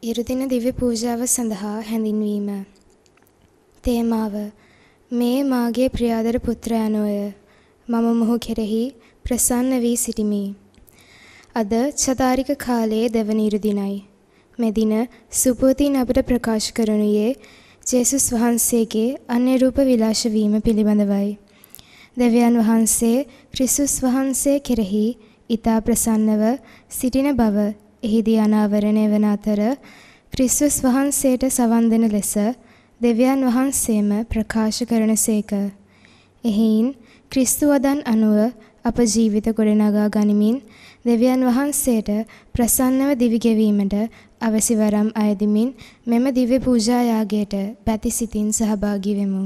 ඉරුදින දිව්‍ය පූජාව සඳහා හැඳින්වීම. තේමාව මේ මාගේ ප්‍රියාදර පුත්‍රයාණෝය. මම මොහු කෙරෙහි ප්‍රසන්න වී සිටිමි. අද චතාරික කාලයේ දෙවන ඉරුදිනයි. මෙදින සුපෝතීන් අපට ප්‍රකාශ කරනුයේ ජේසුස් වහන්සේගේ අන්‍ය රූප විලාශ වීම පිළිබඳවයි. දෙවියන් වහන්සේ ක්‍රිස්තුස් වහන්සේ කෙරෙහි ඊතා ප්‍රසන්නව සිටින බව එහිදී අනාවරණය වන අතර ක්‍රිස්තුස් වහන්සේට සවන් දෙන ලෙස දෙවියන් වහන්සේම ප්‍රකාශ කරනසේක. එහින් ක්‍රිස්තු වදන් අනුව අප ජීවිත ගොඩනගා ගනිමින් දෙවියන් වහන්සේට ප්‍රසන්නව දිවි ගෙවීමට අවසි වරම් අයදිමින් මෙම දිව්‍ය පූජා යාගයට පැති සිතින් සහභාගී වෙමු.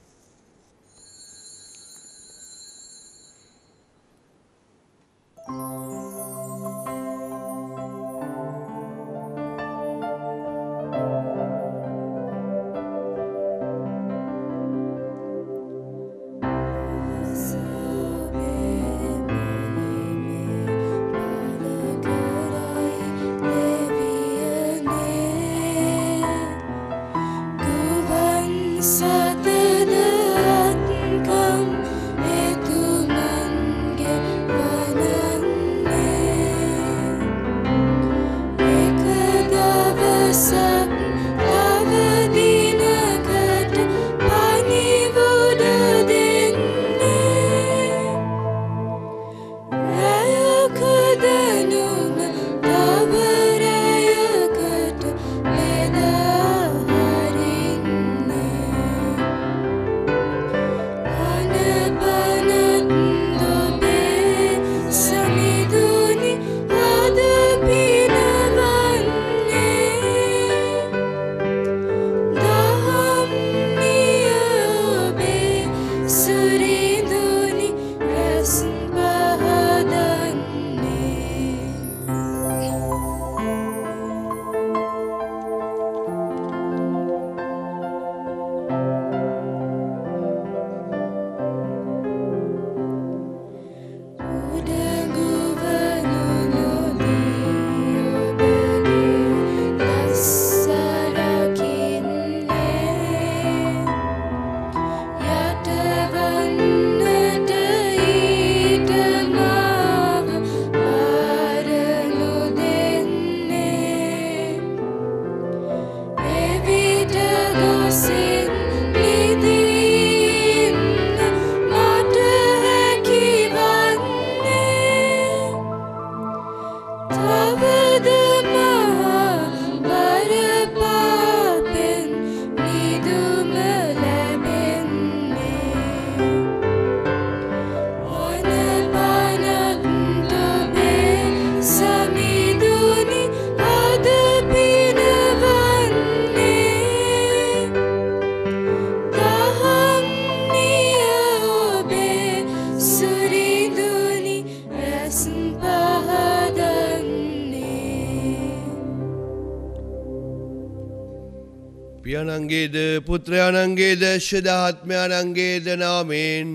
පියාණන්ගේද පුත්‍රයාණන්ගේද ශුද්ධාත්මයාණන්ගේද නාමයෙන්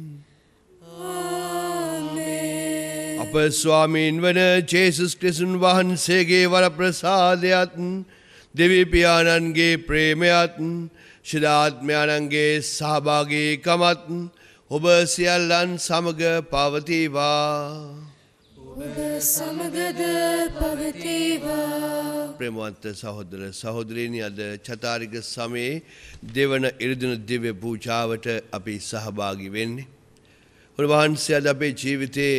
අප ස්වාමීන් වන ජේසුස් ක්‍රිස්තුන් වහන්සේගේ වරප්‍රසාදයත් දෙවි පියාණන්ගේ ප්‍රේමයත් ශුද්ධාත්මයාණන්ගේ සහභාගීකමත් ඔබ සියල්ලන් සමග පවතිවා. ඔබ සමගද පවතිවා. ප්‍රේමවන්ත සහෝදර සහෝදරීනි, අද චතාරික සමයේ දෙවන ඉරිදින දිව්‍ය පූජාවට අපි සහභාගී වෙන්නේ. උන්වහන්සේ අද අපේ ජීවිතයේ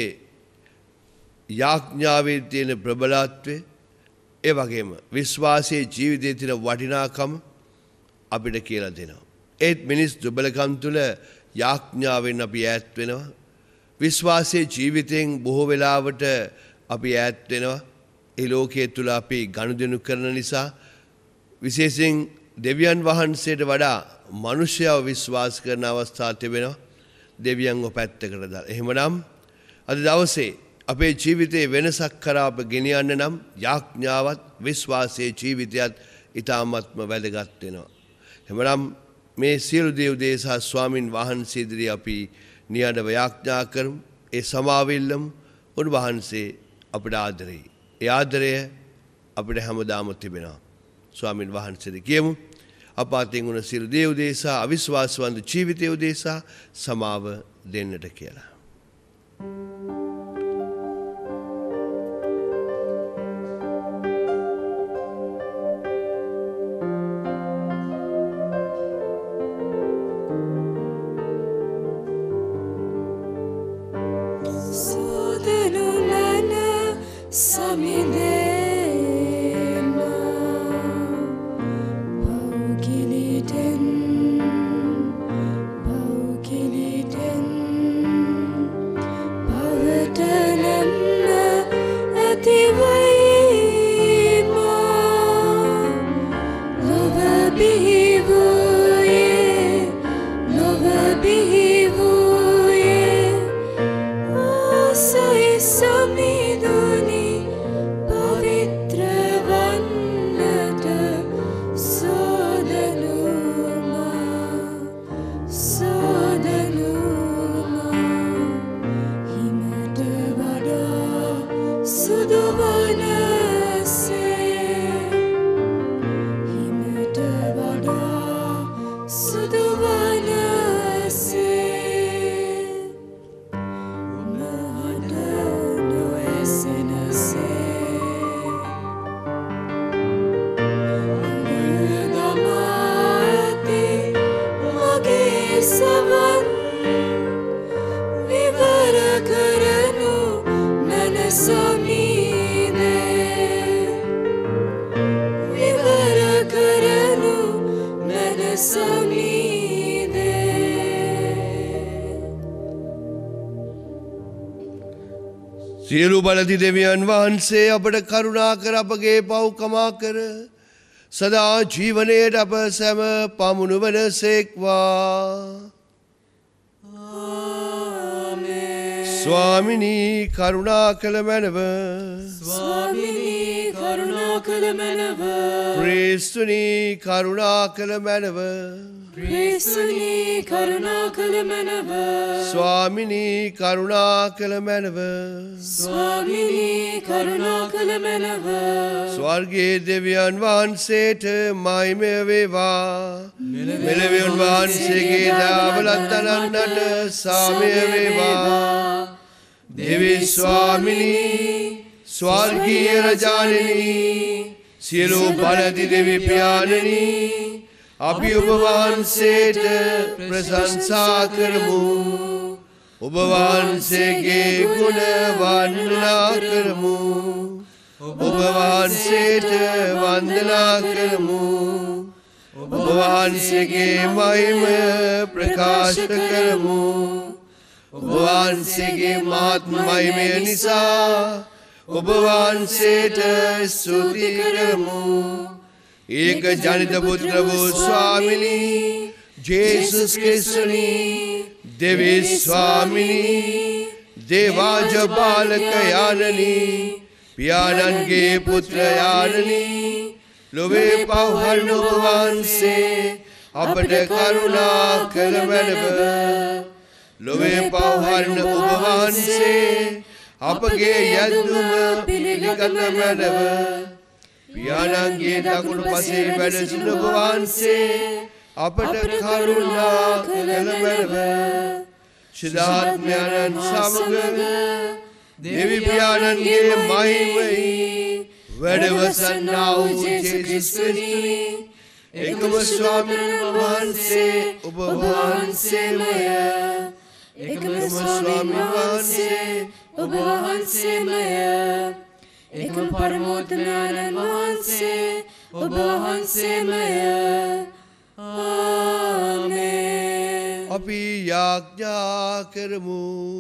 යාඥාවේ තියෙන ප්‍රබලත්වය, ඒ වගේම විශ්වාසයේ ජීවිතයේ තියෙන වටිනාකම අපිට කියලා දෙනවා. ඒත් මිනිස් දුබලකම් තුළ යාඥාවෙන් අපි ඈත් වෙනවා. විශ්වාසයේ ජීවිතයෙන් බොහෝ වෙලාවට අපි ඈත් වෙනවා. ඒ ලෝකයේ තුල අපි ගනුදෙනු කරන නිසා, විශේෂයෙන් දෙවියන් වහන්සේට වඩා මිනිසයව විශ්වාස කරන අවස්ථා තිබෙනවා. දෙවියන්ව පැත්තකට දාලා. එහෙමනම් අද දවසේ අපේ ජීවිතයේ වෙනසක් කරා අප ගෙනියන්න නම් යාඥාවත් විශ්වාසයේ ජීවිතයත් ඊටාත්ම වැදගත් වෙනවා. එහෙමනම් මේ සියලු දේ උදෙසා ස්වාමින් වහන්සේ ඉදිරියේ අපි නියඬව යාඥා කරමු. ඒ සමාවිල්ලම උන්වහන්සේ අපට ආදරෙයි. ඒ ආදරය අපිට හැමදාම තිබෙනවා. ස්වාමින් වහන්සේට කියමු. අප අතින් වුණ සියලු දේ උදෙසා අවිශ්වාසවන්ත ජීවිතය උදෙසා සමාව දෙන්නට කියලා. සියලු බලති දෙවියන් වහන්සේ අපට කරුණා කර අපගේ පව් කමා කර සදා ජීවනයට අප සැම පමුණුවන සේක්වා. ස්වාමිනී කරුණා කළ මැනව. ස්වාමිනී කරුණා කළ මැනව. ක්‍රිස්තුනී කරුණා කළ මැනව. ක්‍රිස්තුනී කරුණා කළ මැනව. ස්වාමිනී කරුණා කළ මැනව. ස්වාමිනී කරුණා කළ මැනව. ස්වර්ගයේ දෙවියන් වහන්සේට මහිමය වේවා. මෙලොව උන්වහන්සේගේ දාවලත් අනන්නට සාමය වේවා. දෙවි ස්වාමිනී ස්වර්ගීය රජාණෙනි සියලු බලති දෙවි පියාණෙනි අපි ඔබ වහන්සේට ප්‍රශංසා කරමු. ඔබ වහන්සේගේ ගුණ වන්දනා කරමු. ඔබ වහන්සේට වන්දනා කරමු. ඔබ වහන්සේගේ මහිමය ප්‍රකාශ කරමු. ඔබ වහන්සේගේ මහත් මහිමය නිසා ඔබ වහන්සේට ස්තුති කරමු. ඒක ජනිත පුත්‍ර වූ ස්වාමිනී ජේසුස් ක්‍රිස්තුනි දෙවි ස්වාමිනී දේවාජ බාලක යානනි පියාණන්ගේ පුත්‍ර යානනි ලොවේ පවහරන ඔබ වහන්සේ අපට කරුණා කළ මැනව. ලොවේ පවහරන ඔබ වහන්සේ අපගේ යැදුම පිළිගන්න මැනව. පියාණන්ගේ දකුණු පසේ වැඩ සිටින ඔබ වහන්සේ අපට කරුණා කළ මැනව. ශිදාත්මයන්න් සමග දෙවි පියාණන්ගේ මහිමයි වැඩවසන්නා වූ ජේසුස් ක්‍රිස්තුනි එකම ස්වාමීන් වහන්සේ ඔබ වහන්සේමය. එකම ස්වාමීන් වහන්සේ ඔබ වහන්සේමය. එකම පරමෝත්තමයන් වහන්සේ ඔබ වහන්සේමය. ආමේන්. අපි යාඥා කරමු.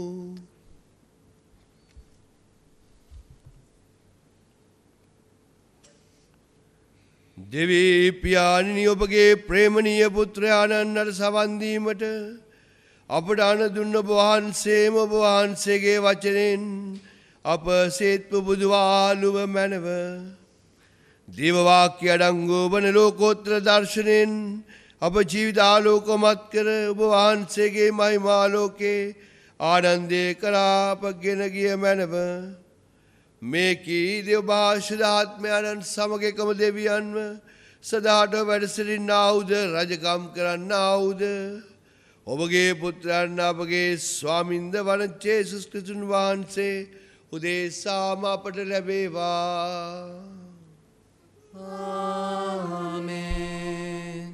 දෙවි පියාණනි ඔබගේ ප්‍රේමණීය පුත්‍රයාණන්ට සවන් දීමට අපට අණ දුන්න ඔබ වහන්සේම ඔබ වහන්සේගේ වචනෙන් අප සේත් පුබුදුවාලුව මැනව. දේව වාක්‍ය අඩංගු වන ලෝකෝත්තර දර්ශනෙන් අප ජීවිත ආලෝකමත් කර ඔබ වහන්සේගේ මහිමාලෝකේ ආනන්දේ කරා අප ගෙන ගිය මැනව. මේ කී දේව භාෂිත ආත්මයන්න් සමග එකම දෙවියන්ව සදාට වැඩ සිටින්නාවුද රජකම් කරන්නාවුද ඔබගේ පුත්‍රයන් අපගේ ස්වාමින්ද වන ජේසුස් ක්‍රිස්තුන් වහන්සේ උදෙසාම අපට ලැබේවා. ආමේන්.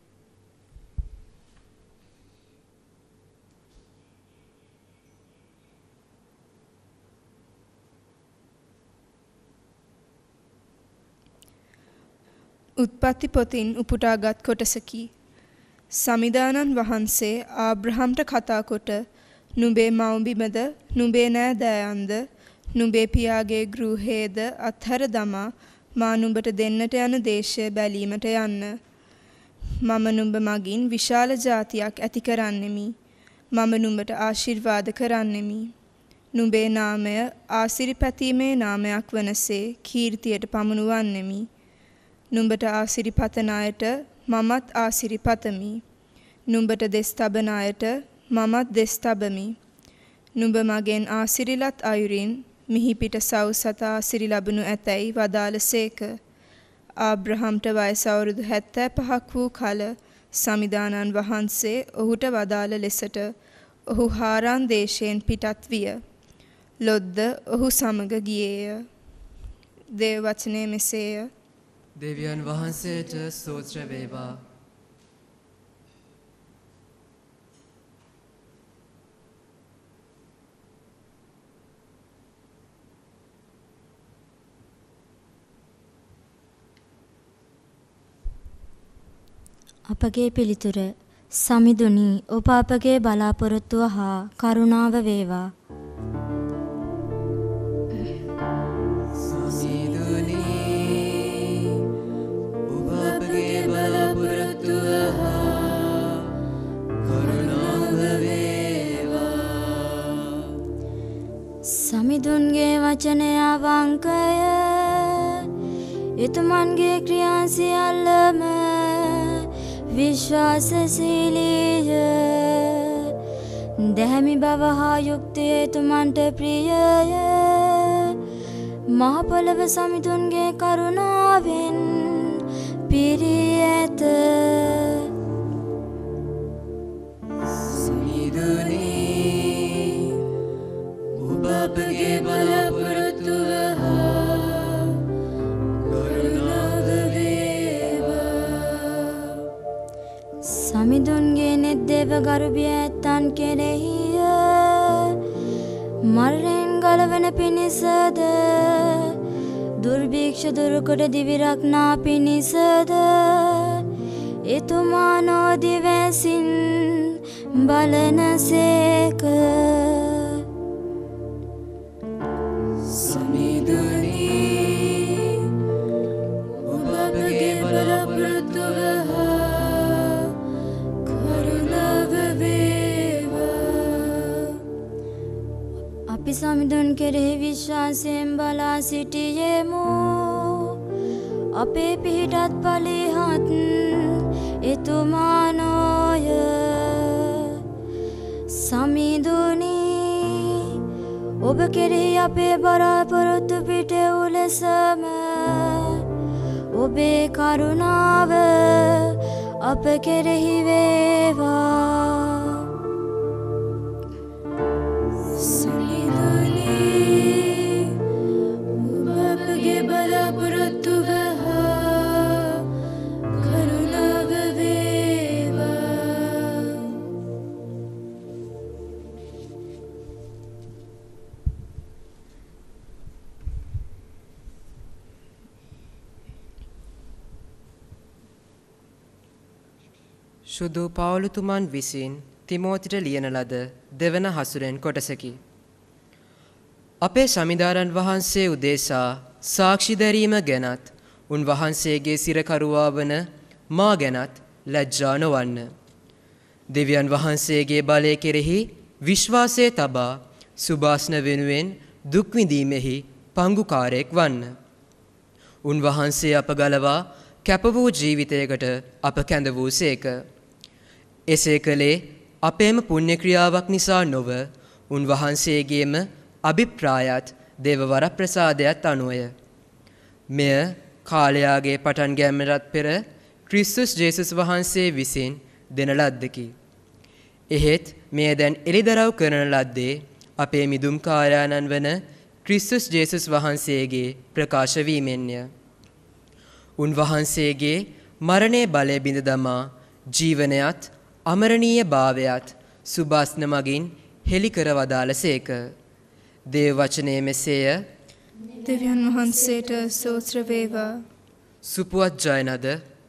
උත්පත්ති පොතින් උපුටාගත් කොටසකි. සමිදානන් වහන්සේ ආබ්‍රහම්ට කතා කොට නුඹේ මව්බිමද නුඹේ නෑදෑයන්ද නුඹේ පියාගේ ගෘහයේද අත්හැර දමා මා නුඹට දෙන්නට යන දේශය බැලීමට යන්න. මම නුඹ මගින් විශාල ජාතියක් ඇති කරන්නෙමි. මම නුඹට ආශිර්වාද කරන්නෙමි. නුඹේ නාමය ආසිරිපැතීමේ නාමයක් වනසේ කීර්තියට පමුණුවන්නෙමි. නුඹට ආසිරිපතන අයට මමත් ආසිරිපතමි. නුඹට දෙස් තබන අයට මමත් දෙස් තබමි. නුඹ මගෙන් ආසිරිලත් අයුරින් මිහිපිට සව් සතා ආසිරි ලැබුණු ඇතැයි වදාළසේක. ආබ්‍රහම්ට වයස අවුරුදු 75ක් වූ කල සමිදානන් වහන්සේ ඔහුට වදාළ ලෙසට ඔහු හාරාන් දේශයෙන් පිටත් විය. ලොත්ද ඔහු සමග ගියේය. දේව වචනය මෙසේය. දෙවියන් වහන්සේට ස්තෝත්‍ර වේවා. අපගේ පිළිතුර සමිඳුනි ඔබ අපගේ බලාපොරොත්තුව හා කරුණාව වේවා. සමිඳුන්ගේ වචනය අවංකය එතුමන්ගේ ක්‍රියා සියල්ලම විශ්වාසශීලීය දැහැමි බව හා යුක්තිය එතුමන්ට ප්‍රියය මහ පොළව සමිඳුන්ගේ කරුණාවෙන් පිරී ඇත. අපගේ බලාපොරොත්තුව හා කරුණාව වේවා. සමිඳුන්ගේ නෙත් දේව ගරුබිය ඇත්තන් කෙරෙහිය මරණයෙන් ගලවන පිණිසද දුර්භික්ෂ දුරුකොට දිවි රක්නා පිණිසද එතුමා නොදිවැසින් බලනසේක. අපි සමිඳුන් කෙරෙහි විශ්වාසයෙන් බලා සිටියෙමු. අපේ පිහිටත් පලිහත් එතුමා නොය. සමිඳුනි ඔබ කෙරෙහි අපේ බලාපොරොත්තු පිටවූ ලෙසම ඔබේ කරුණාව අප කෙරෙහි වේවා. සුදු පවුලුතුමන් විසින් තිමෝතිට ලියන ලද දෙවන හසුරෙන් කොටසකි. අපේ සමිදාරන් වහන්සේ උදෙසා සාක්ෂි දැරීම ගැනත් උන්වහන්සේගේ සිරකරුවා වන මා ගැනත් ලැජ්ජා නොවන්න. දෙවියන් වහන්සේගේ බලය කෙරෙහි විශ්වාසය තබා සුභාස්න වෙනුවෙන් දුක් විඳීමෙහි පංගුකාරයෙක් වන්න. උන්වහන්සේ අප ගලවා කැප වූ ජීවිතයකට අප කැඳ වූ සේක. එසේ කළේ අපේම පුණ්‍ය ක්‍රියාවක් නිසා නොව උන්වහන්සේගේම අභිප්‍රායත් දේව වරප්‍රසාදයත් අනුවය. මෙය කාලයාගේ පටන් ගැන්මටත් පෙර ක්‍රිස්තුස් ජේසුස් වහන්සේ විසින් දෙන ලද්දකි. එහෙත් මෙය දැන් එළිදරව් කරන ලද්දේ අපේ මිදුම් කාර්යානන් වන ක්‍රිස්තුස් ජේසුස් වහන්සේගේ ප්‍රකාශ වීමෙන්ය. උන්වහන්සේගේ මරණයේ බලය බිඳ දමා ජීවනයත් අමරණීය භාවයත් සුභාස්න මගින් හෙළි කර වදාළසේක. දේව වචනයේ මෙසේය. දෙවියන් වහන්සේට ස්තෝත්‍ර වේවා. සුපුවත් ජයනද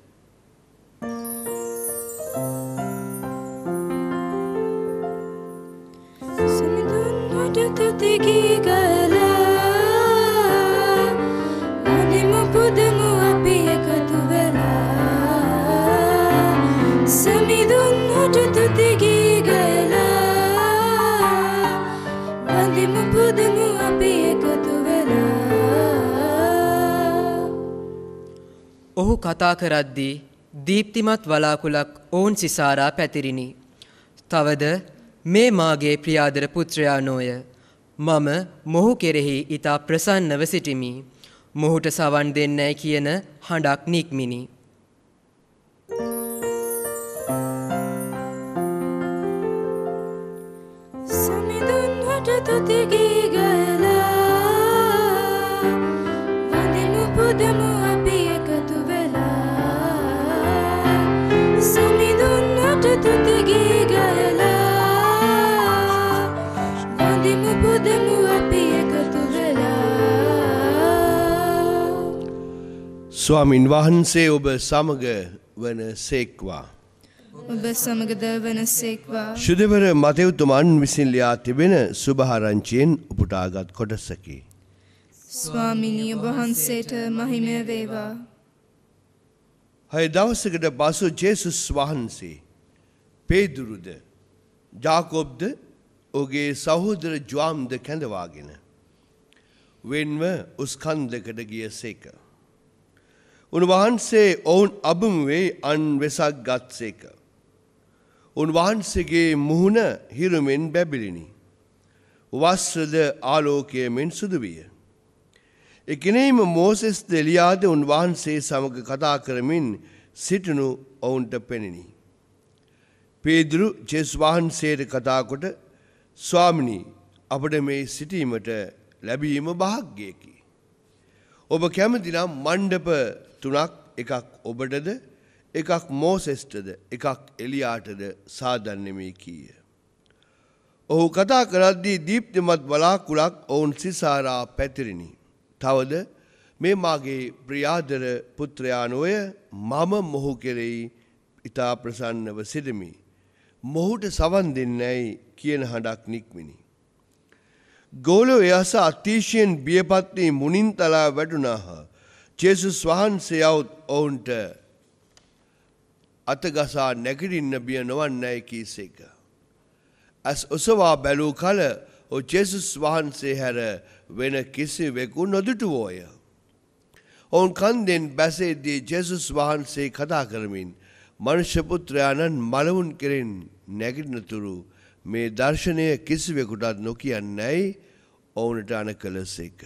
ඔහු කතා කරද්දී දීප්තිමත් වලාකුළක් ඔවුන් සිසාරා පැතිරිණි. තවද මේ මාගේ ප්‍රියාදර පුත්‍රයා නොය. මම මොහු කෙරෙහි ඊතා ප්‍රසන්නව සිටිමි. මොහුට සවන් දෙන්නයි කියන හඬක් නික්මිනි. ස්වාමින් වහන්සේ ඔබ සමග වන සේක්වා. ඔබ සමගද වන සේක්වා. ශුද්ධවර මතෙව්තුමන් විසින් ලියා තිබෙන සුභාරංචියෙන් උපුටාගත් කොටසකි. ස්වාමිනී ඔබ වහන්සේට මහිමය වේවා. හය දවසකට පසු ජේසුස් වහන්සේ පේදුරුද ජාකෝබ්ද ඔහුගේ සහෝදර ජොාම්ද කැඳවාගෙන වෙන්ව උස්කන්ධකට ගියසේක. උන්වහන්සේ ඔවුන් අභිමුවේ අන් වෙසක් ගත්සේක. උන්වහන්සේගේ මුහුණ හිරුමෙන් බැබිලිනි. වස්ත්‍රද ආලෝකයමෙන් සුදු විය. එකිනෙම මෝසෙස් ද එලියාද උන්වහන්සේ සමග කතා කරමින් සිටිනු ඔවුන්ට පෙනිනි. පේදුරු ජේසුස් වහන්සේට කතා කොට ස්වාමිනී අපට මේ සිටීමට ලැබීම භාග්‍යයකි. ඔබ කැමති නම් මණ්ඩප 3ක් එකක් ඔබටද එකක් මෝසෙස්ටද එකක් එලියාටද සාදන්නෙමි කීය. ඔහු කතා කරද්දී දීප්තිමත් වලාකුළක් ඔවුන් සිසාරා පැතිරිණි. තවද මේ මාගේ ප්‍රියාදර පුත්‍රයා නොය මම මොහු කෙරෙහි ඉතා ප්‍රසන්නව සිටිමි. මොහුට සවන් දෙන්නයි කියන හඬක් නික්මිනි. ගෝලෝ එයස අතිශයෙන් බියපත් වී මුණින් තලා වැටුණාහ. ජේසුස් වහන්සේ આવුත් ඔවුන්ට අතගසා නැගිටින්න බිය නොවන්නයි කීසේක. ඇස් ඔසවා බැලූ කල ඔහු ජේසුස් වහන්සේ හැර වෙන කිසිවෙකු නොදුටුවෝය. ඔවුන් කන්දෙන් බැසේදී ජේසුස් වහන්සේ කතා කරමින් මනුෂ්‍ය පුත්‍රයාණන් මළවුන් කෙරෙන් නැගිටිනතුරු මේ දර්ශනය කිසිවෙකුටත් නොකියන්නයි ඔවුනට අණ කළසේක.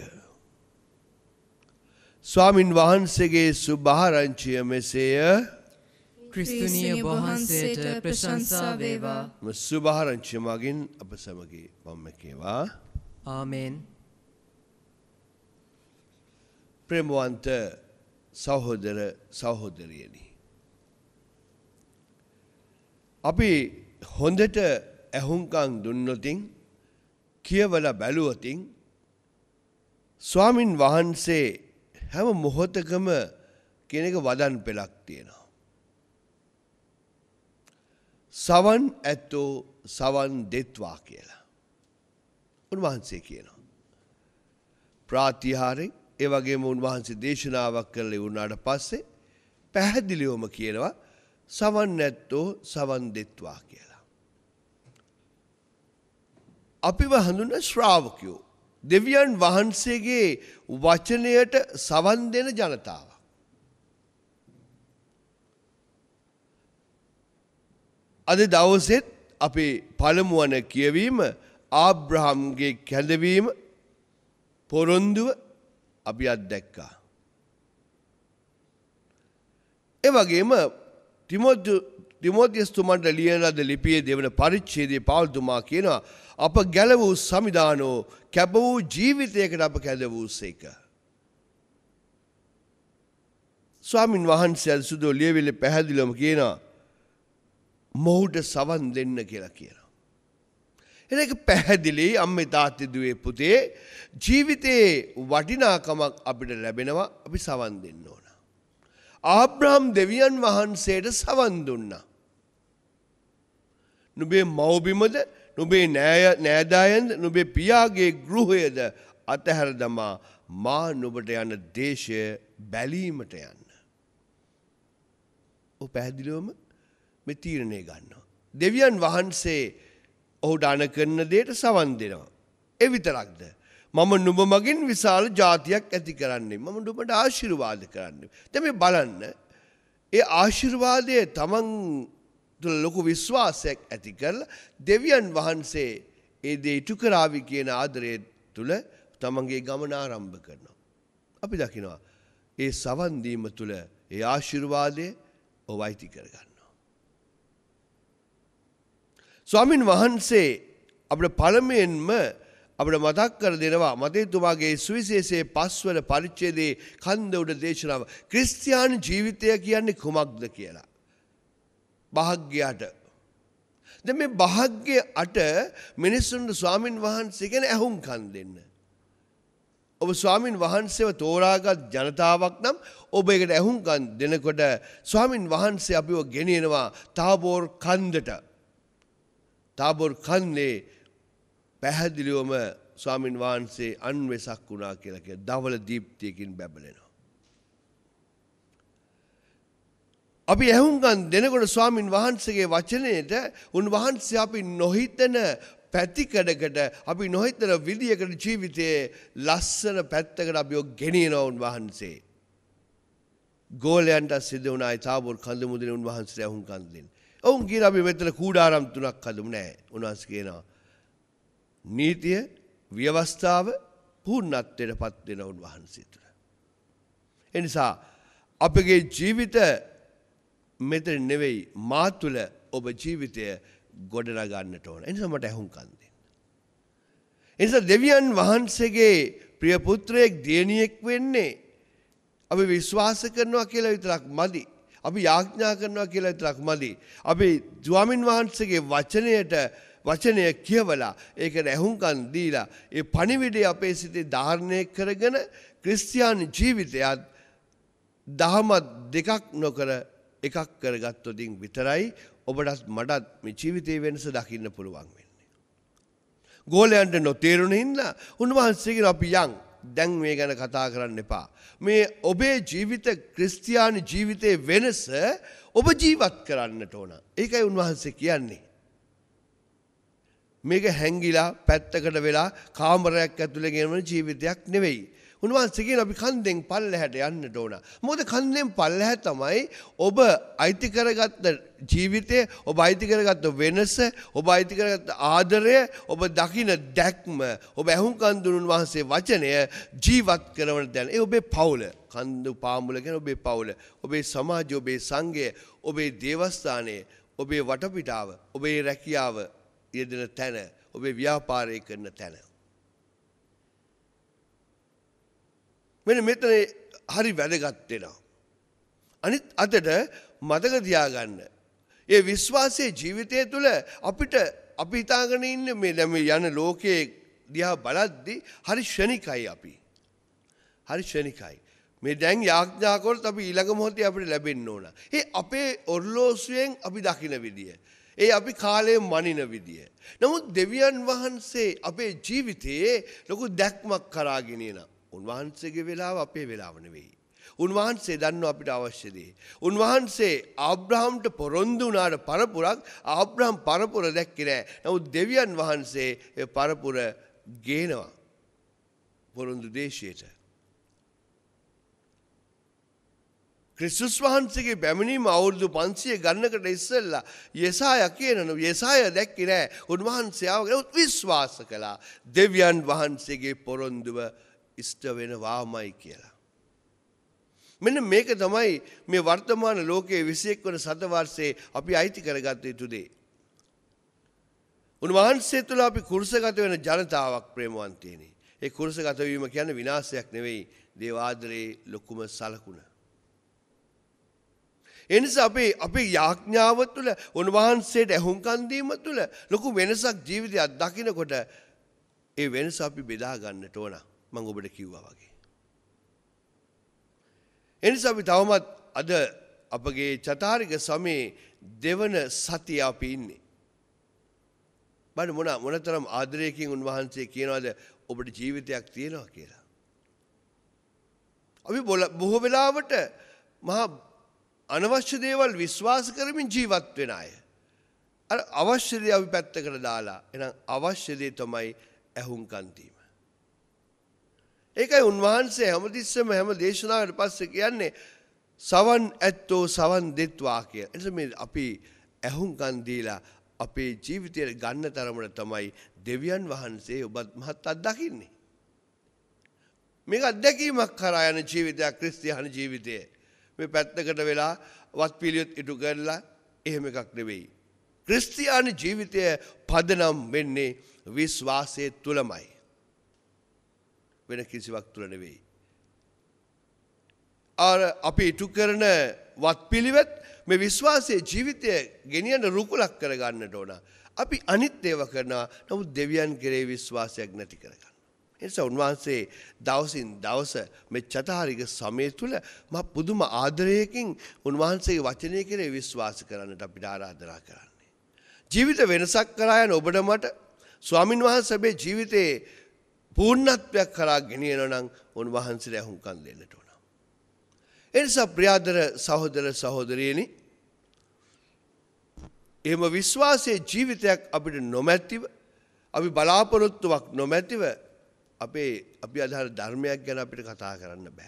ස්වාමින් වහන්සේගේ සුභාරංචිය මෙසේය. ක්‍රිස්තුනීය වහන්සේට ප්‍රශංසා වේවා. සුභාරංචිය මගින් අප සමගී වම්මකේවා. ආමේන්. ප්‍රේමවන්ත සහෝදර සහෝදරියනි. අපි හොඳට ඇහුම්කන් දුන්නොතින් කියවලා බැලුවොතින් ස්වාමින් වහන්සේ හැම මොහොතකම කෙනෙක් වදන් පෙළක් තියෙනවා. සවන් ඇත්තෝ සවන් දෙත්වා කියලා. උන්වහන්සේ කියනවා. ප්‍රාතිහාරයෙන් ඒ වගේම උන්වහන්සේ දේශනාවක් කරලා වුණාට පස්සේ පැහැදිලිවම කියනවා සවන් නැත්තෝ සවන් දෙත්වා කියලා. අපිව හඳුන්වන ශ්‍රාවකයෝ දෙවියන් වහන්සේගේ වචනයට සවන් දෙන ජනතාව. අද දවසෙත් අපේ පළමු වන කියවීම ආබ්‍රහම්ගේ කැඳවීම පොරොන්දුව අපි අත්දැක්කා. ඒ වගේම තිමෝතියස්තුමන්ට ලියන ලද ලිපියේ දෙවන පරිච්ඡේදයේ පෞල්තුමා කියනවා අප ගැල වූ සමිදානෝ කැප වූ ජීවිතයකට අප කැඳ වූසේක. ස්වාමින් වහන්සේ සුදු ලියවිල්ල පැහැදිලිවම කියනවා මොහුට සවන් දෙන්න කියලා කියනවා. එනක පැහැදිලි අම්මේ තාත්තේ දුවේ පුතේ ජීවිතේ වටිනාකමක් අපිට ලැබෙනවා අපි සවන් දෙන්න ඕන. ආබ්‍රහම් දෙවියන් වහන්සේට සවන් දුන්නා. නුඹේ මව්බිමද නුඹේ නෑදෑයන්ද නුඹේ පියාගේ ගෘහයද අතහැර දමා මා නුඹට යන දේශය බැලීමට යන්න. ඔහු පැහැදිලිවම මේ තීරණය ගන්නවා. දෙවියන් වහන්සේ ඔහුට අණ කරන දෙයට සවන් දෙනවා. ඒ විතරක්ද? මම නුඹ මගින් විශාල ජාතියක් ඇති කරන්නේ. මම නුඹට ආශිර්වාද කරන්නේ. දැන් මේ බලන්න. ඒ ආශිර්වාදය තමන් තුළ ලොකු විශ්වාසයක් ඇති කරලා දෙවියන් වහන්සේ ඒ දේ ඉටු කරાવી කියන ආදරය තුළ තමන්ගේ ගමන ආරම්භ කරනවා. අපි දකිනවා ඒ සවන් දීම තුළ ඒ ආශිර්වාදය ඔවයිති කරගන්නවා. ස්වාමින් වහන්සේ අපිට පළමුවෙන්ම අපිට මතක් කර දෙනවා මතේතුමාගේ සුවිශේෂයේ 5 වන පරිච්ඡේදයේ කන්ද උඩ දේශනාව ක්‍රිස්තියානි ජීවිතය කියන්නේ කුමක්ද කියලා. භාග්‍යයට. දැන් මේ භාග්‍යයට මිනිසුන්ට ස්වාමින් වහන්සේ ගැන ඇහුම්කන් දෙන්න. ඔබ ස්වාමින් වහන්සේව තෝරාගත් ජනතාවක් නම් ඔබ ඒකට ඇහුම්කන් දෙනකොට ස්වාමින් වහන්සේ අපිව ගෙනියනවා තාබෝර් කන්දට. තාබෝර් කන්දේ පැහැදිලිවම ස්වාමින් වහන්සේ අන්වෙසක් වුණා කියලා කියන දවල දීප්තියකින් බැබලෙනවා. අපි ඇහුම්කන් දෙනකොට ස්වාමින් වහන්සේගේ වචනයට උන්වහන්සේ අපි නොහිතන පැතිකඩකට අපි නොහිතන විදියකට ජීවිතයේ ලස්සන පැත්තකට අපි ගෙනියනවා උන්වහන්සේ. ගෝලයන්ට සිද්ධ වුණා තාබෝර් කඳ මුදුනේ උන්වහන්සේ ඇහුම්කන් දෙන්න. ඔවුන් කියන අපි මෙතන කූඩාරම් 3ක් හදමු නෑ. උන්වහන්සේ කියනවා නීතිය ව්‍යවස්ථාව පූර්ණත්වයට පත් වෙන උන්වහන්සේ තුළ. ඒ නිසා අපගේ ජීවිත මෙතන නෙවෙයි මා තුළ ඔබ ජීවිතය ගොඩනගා ගන්නට ඕන. ඒ නිසා මට ඇහුම්කන් දෙන්න. ඒ නිසා දෙවියන් වහන්සේගේ ප්‍රිය පුත්‍රයෙක් දියණියෙක් වෙන්නේ අපි විශ්වාස කරනවා කියලා විතරක් මදි. අපි යාඥා කරනවා කියලා විතරක් මදි. අපි ස්වාමින් වහන්සේගේ වචනය කියවලා ඒකට ඇහුම්කන් දීලා ඒ පණිවිඩය අපේ සිතේ ධාරණය කරගෙන ක්‍රිස්තියානි ජීවිතයත් දහමත් දෙකක් නොකර එකක් කරගත්තොත් විතරයි ඔබටත් මටත් මේ ජීවිතයේ වෙනස දකින්න පුළුවන් වෙන්නේ. ගෝලයන්ට නොතේරුණ හින්දා උන්වහන්සේගෙන් අපි දැන් මේ ගැන කතා කරන්න එපා. මේ ඔබේ ජීවිත ක්‍රිස්තියානි ජීවිතයේ වෙනස ඔබ ජීවත් කරන්නට ඕන. ඒකයි උන්වහන්සේ කියන්නේ. මේක හැංගිලා පැත්තකට වෙලා කාමරයක් ඇතුලේ ගෙනවන ජීවිතයක් නෙවෙයි. උන්වහන්සේ කියන අපි කන්දෙන් පල්ලෙහාට යන්නට ඕන. මොකද කන්දෙන් පල්ලෙහා තමයි ඔබ අයිති කරගත්ත ජීවිතය, ඔබ අයිති කරගත්ත වෙනස, ඔබ අයිති කරගත්ත ආදරය, ඔබ දකින දැක්ම, ඔබ ඇහුම්කන් දුන් උන්වහන්සේ වචනය ජීවත් කරන තැන. ඒ ඔබේ පවුල, කන්දු පාමුල කියන ඔබේ පවුල, ඔබේ සමාජය, ඔබේ සංඝය, ඔබේ දේවස්ථානය, ඔබේ වටපිටාව, ඔබේ රැකියාව යෙදෙන තැන, ඔබේ ව්‍යාපාරය කරන තැන. මෙන්න මෙතන හරි වැදගත් වෙනවා. අනිත් අතට මතක තියාගන්න. ඒ විශ්වාසයේ ජීවිතය තුළ අපිට අපි හිතාගෙන ඉන්නේ මේ දැන් මේ යන ලෝකයේ දිහා බලද්දි හරි ක්ෂණිකයි අපි. හරි ක්ෂණිකයි. මේ දැන් යාඥා කරොත් අපි ඊළඟ මොහොතේ අපිට ලැබෙන්න ඕන. ඒ අපේ ඔර්ලෝසුවෙන් අපි දකින විදිය. ඒ අපි කාලයේ මනින විදිය. නමුත් දෙවියන් වහන්සේ අපේ ජීවිතයේ ලොකු දැක්මක් කරාගෙන එනවා. උන්වහන්සේගේ වෙලාව අපේ වෙලාව නෙවෙයි. උන්වහන්සේ දන්නවා අපිට අවශ්‍ය දේ. උන්වහන්සේ ආබ්‍රහම්ට පොරොන්දු වුණාට පරපුරක් ආබ්‍රහම් පරපුර දැක්කේ නැහැ. නමුත් දෙවියන් වහන්සේ ඒ පරපුර ගේනවා පොරොන්දු දේශයට. ක්‍රිස්තුස් වහන්සේගේ පැමිණීම අවුරුදු 500 ගණනකට ඉස්සෙල්ලා යෙසායා කියනවා යෙසායා දැක්කේ නැහැ. උන්වහන්සේ ආවගෙන විශ්වාස කළා දෙවියන් වහන්සේගේ පොරොන්දුව ඉෂ්ට වෙනවාමයි කියලා. මෙන්න මේක තමයි මේ වර්තමාන ලෝකයේ 21 වන සතවර්ෂයේ අපි අයිති කරගත යුතු දේ. උන්වහන්සේ තුළ අපි කුරුසගත වෙන ජනතාවක් ප්‍රේමවන්තයනි. ඒ කුරුසගත වීම කියන්නේ විනාශයක් නෙවෙයි, දේව ආදරේ ලොකුම සලකුණ. ඒ නිසා අපේ යාඥාව තුළ උන්වහන්සේට ඇහුම්කන් දීම තුළ ලොකු වෙනසක් ජීවිතයක් දකිනකොට ඒ වෙනස අපි බෙදා ගන්නට ඕන. මම ඔබට කිව්වා වගේ. ඒ නිසා අපි තවමත් අද අපගේ චතාරික සමයේ දෙවන සතිය අපි ඉන්නේ. බලන්න මොනතරම් ආදරයකින් උන්වහන්සේ කියනවාද ඔබට ජීවිතයක් තියෙනවා කියලා. අපි බොහෝ වෙලාවට මහා අනවශ්‍ය දේවල් විශ්වාස කරමින් ජීවත් වෙන අය. අර අවශ්‍ය දේ අපි පැත්තකට දාලා එහෙනම් අවශ්‍ය දේ තමයි ඇහුම්කන් දීම. ඒකයි උන්වහන්සේ හැමතිස්සෙම හැම දේශනාවකට පස්සේ කියන්නේ සවන් ඇත්තෝ සවන් දෙත්වා කිය. එනිසා මේ අපි ඇහුම්කන් දීලා අපේ ජීවිතයට ගන්න තරමට තමයි දෙවියන් වහන්සේ ඔබත් මහත් අත්දකින්නේ. මේක අත්දැකීමක් කරා යන ජීවිතයක් ක්‍රිස්තියානි ජීවිතය. මේ පැත්තකට වෙලා වත් පිළිවෙත් ඉටු කරලා එහෙම එකක් නෙවෙයි. ක්‍රිස්තියානි ජීවිතය පදනම් වෙන්නේ විශ්වාසය තුලමයි. වෙන කිසිවක් තුල නෙවෙයි. අපි ඉටු කරන වත් පිළිවෙත් මේ විශ්වාසයේ ජීවිතය ගෙනියන රුකුලක් කරගන්නට ඕන. අපි අනිත් ඒවා කරනවා, නමුත් දෙවියන් කෙරේ විශ්වාසයක් නැති කරගන්න. ඒ නිසා උන්වහන්සේ දවසින් දවස මේ චතාරික සමය තුල මහ පුදුම ආදරයකින් උන්වහන්සේගේ වචනය කෙරේ විශ්වාස කරන්නට අපිට ආරාධනා කරන්නේ. ජීවිත වෙනසක් කරා යන ඔබට මට ස්වාමින් වහන්සේ මේ ජීවිතේ පූර්ණත්වයක් කරා ගෙනියනවා නම් උන්වහන්සේට අහුම්කම් දෙන්නට ඕන. ඒ නිසා ප්‍රියාදර සහෝදර සහෝදරියනි, එහෙම විශ්වාසයේ ජීවිතයක් අපිට නොමැතිව, අපි බලාපොරොත්තුවක් නොමැතිව අපි අදහන ධර්මයක් ගැන අපිට කතා කරන්න බෑ.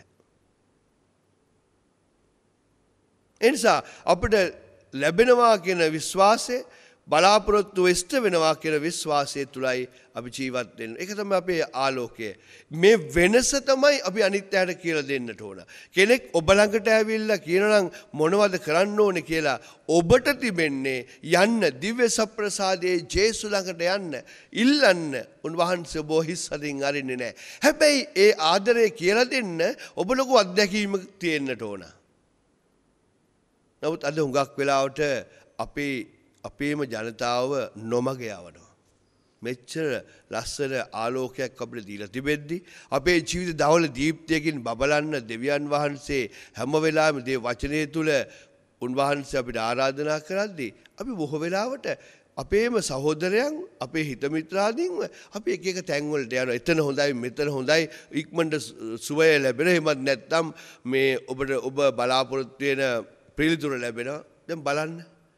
ඒ නිසා අපිට ලැබෙනවා කියන විශ්වාසය, බලාපොරොත්තු ඉෂ්ට වෙනවා කියන විශ්වාසය තුලයි අපි ජීවත් වෙන්නේ. ඒක තමයි අපේ ආලෝකය. මේ වෙනස තමයි අපි අනිත් අයට කියලා දෙන්නට ඕන. කෙනෙක් ඔබ ළඟට ඇවිල්ලා කියනනම් මොනවද කරන්න ඕනේ කියලා ඔබට තිබෙන්නේ යන්න දිව්‍ය සප්‍රසාදයේ ජේසු ළඟට යන්න, ඉල්ලන්න. උන්වහන්සේ ඔබ හිස් අතින් අරින්නේ නැහැ. හැබැයි ඒ ආදරය කියලා දෙන්න ඔබ ලොකු අත්දැකීමක් තියෙන්නට ඕන. නමුත් අද හුඟක් වෙලාවට අපේම ජනතාව නොමග යවනවා. මෙච්චර ලස්සන ආලෝකයක් අපිට දීලා තිබෙද්දි අපේ ජීවිත දවල දීප්තියකින් බබලන්න දෙවියන් වහන්සේ හැම වෙලාවෙම මේ වචනය තුල උන්වහන්සේ අපිට ආරාධනා කරද්දී අපි බොහෝ වෙලාවට අපේම සහෝදරයන්, අපේ හිත මිත්‍රාදීන්ව අපි එක එක තැන් වලට යනවා. එතන හොඳයි, මෙතන හොඳයි, ඉක්මනට සුවය ලැබෙන. එහෙමත් නැත්නම් මේ ඔබ බලාපොරොත්තු වෙන පිළිතුර ලැබෙනවා. දැන් බලන්න,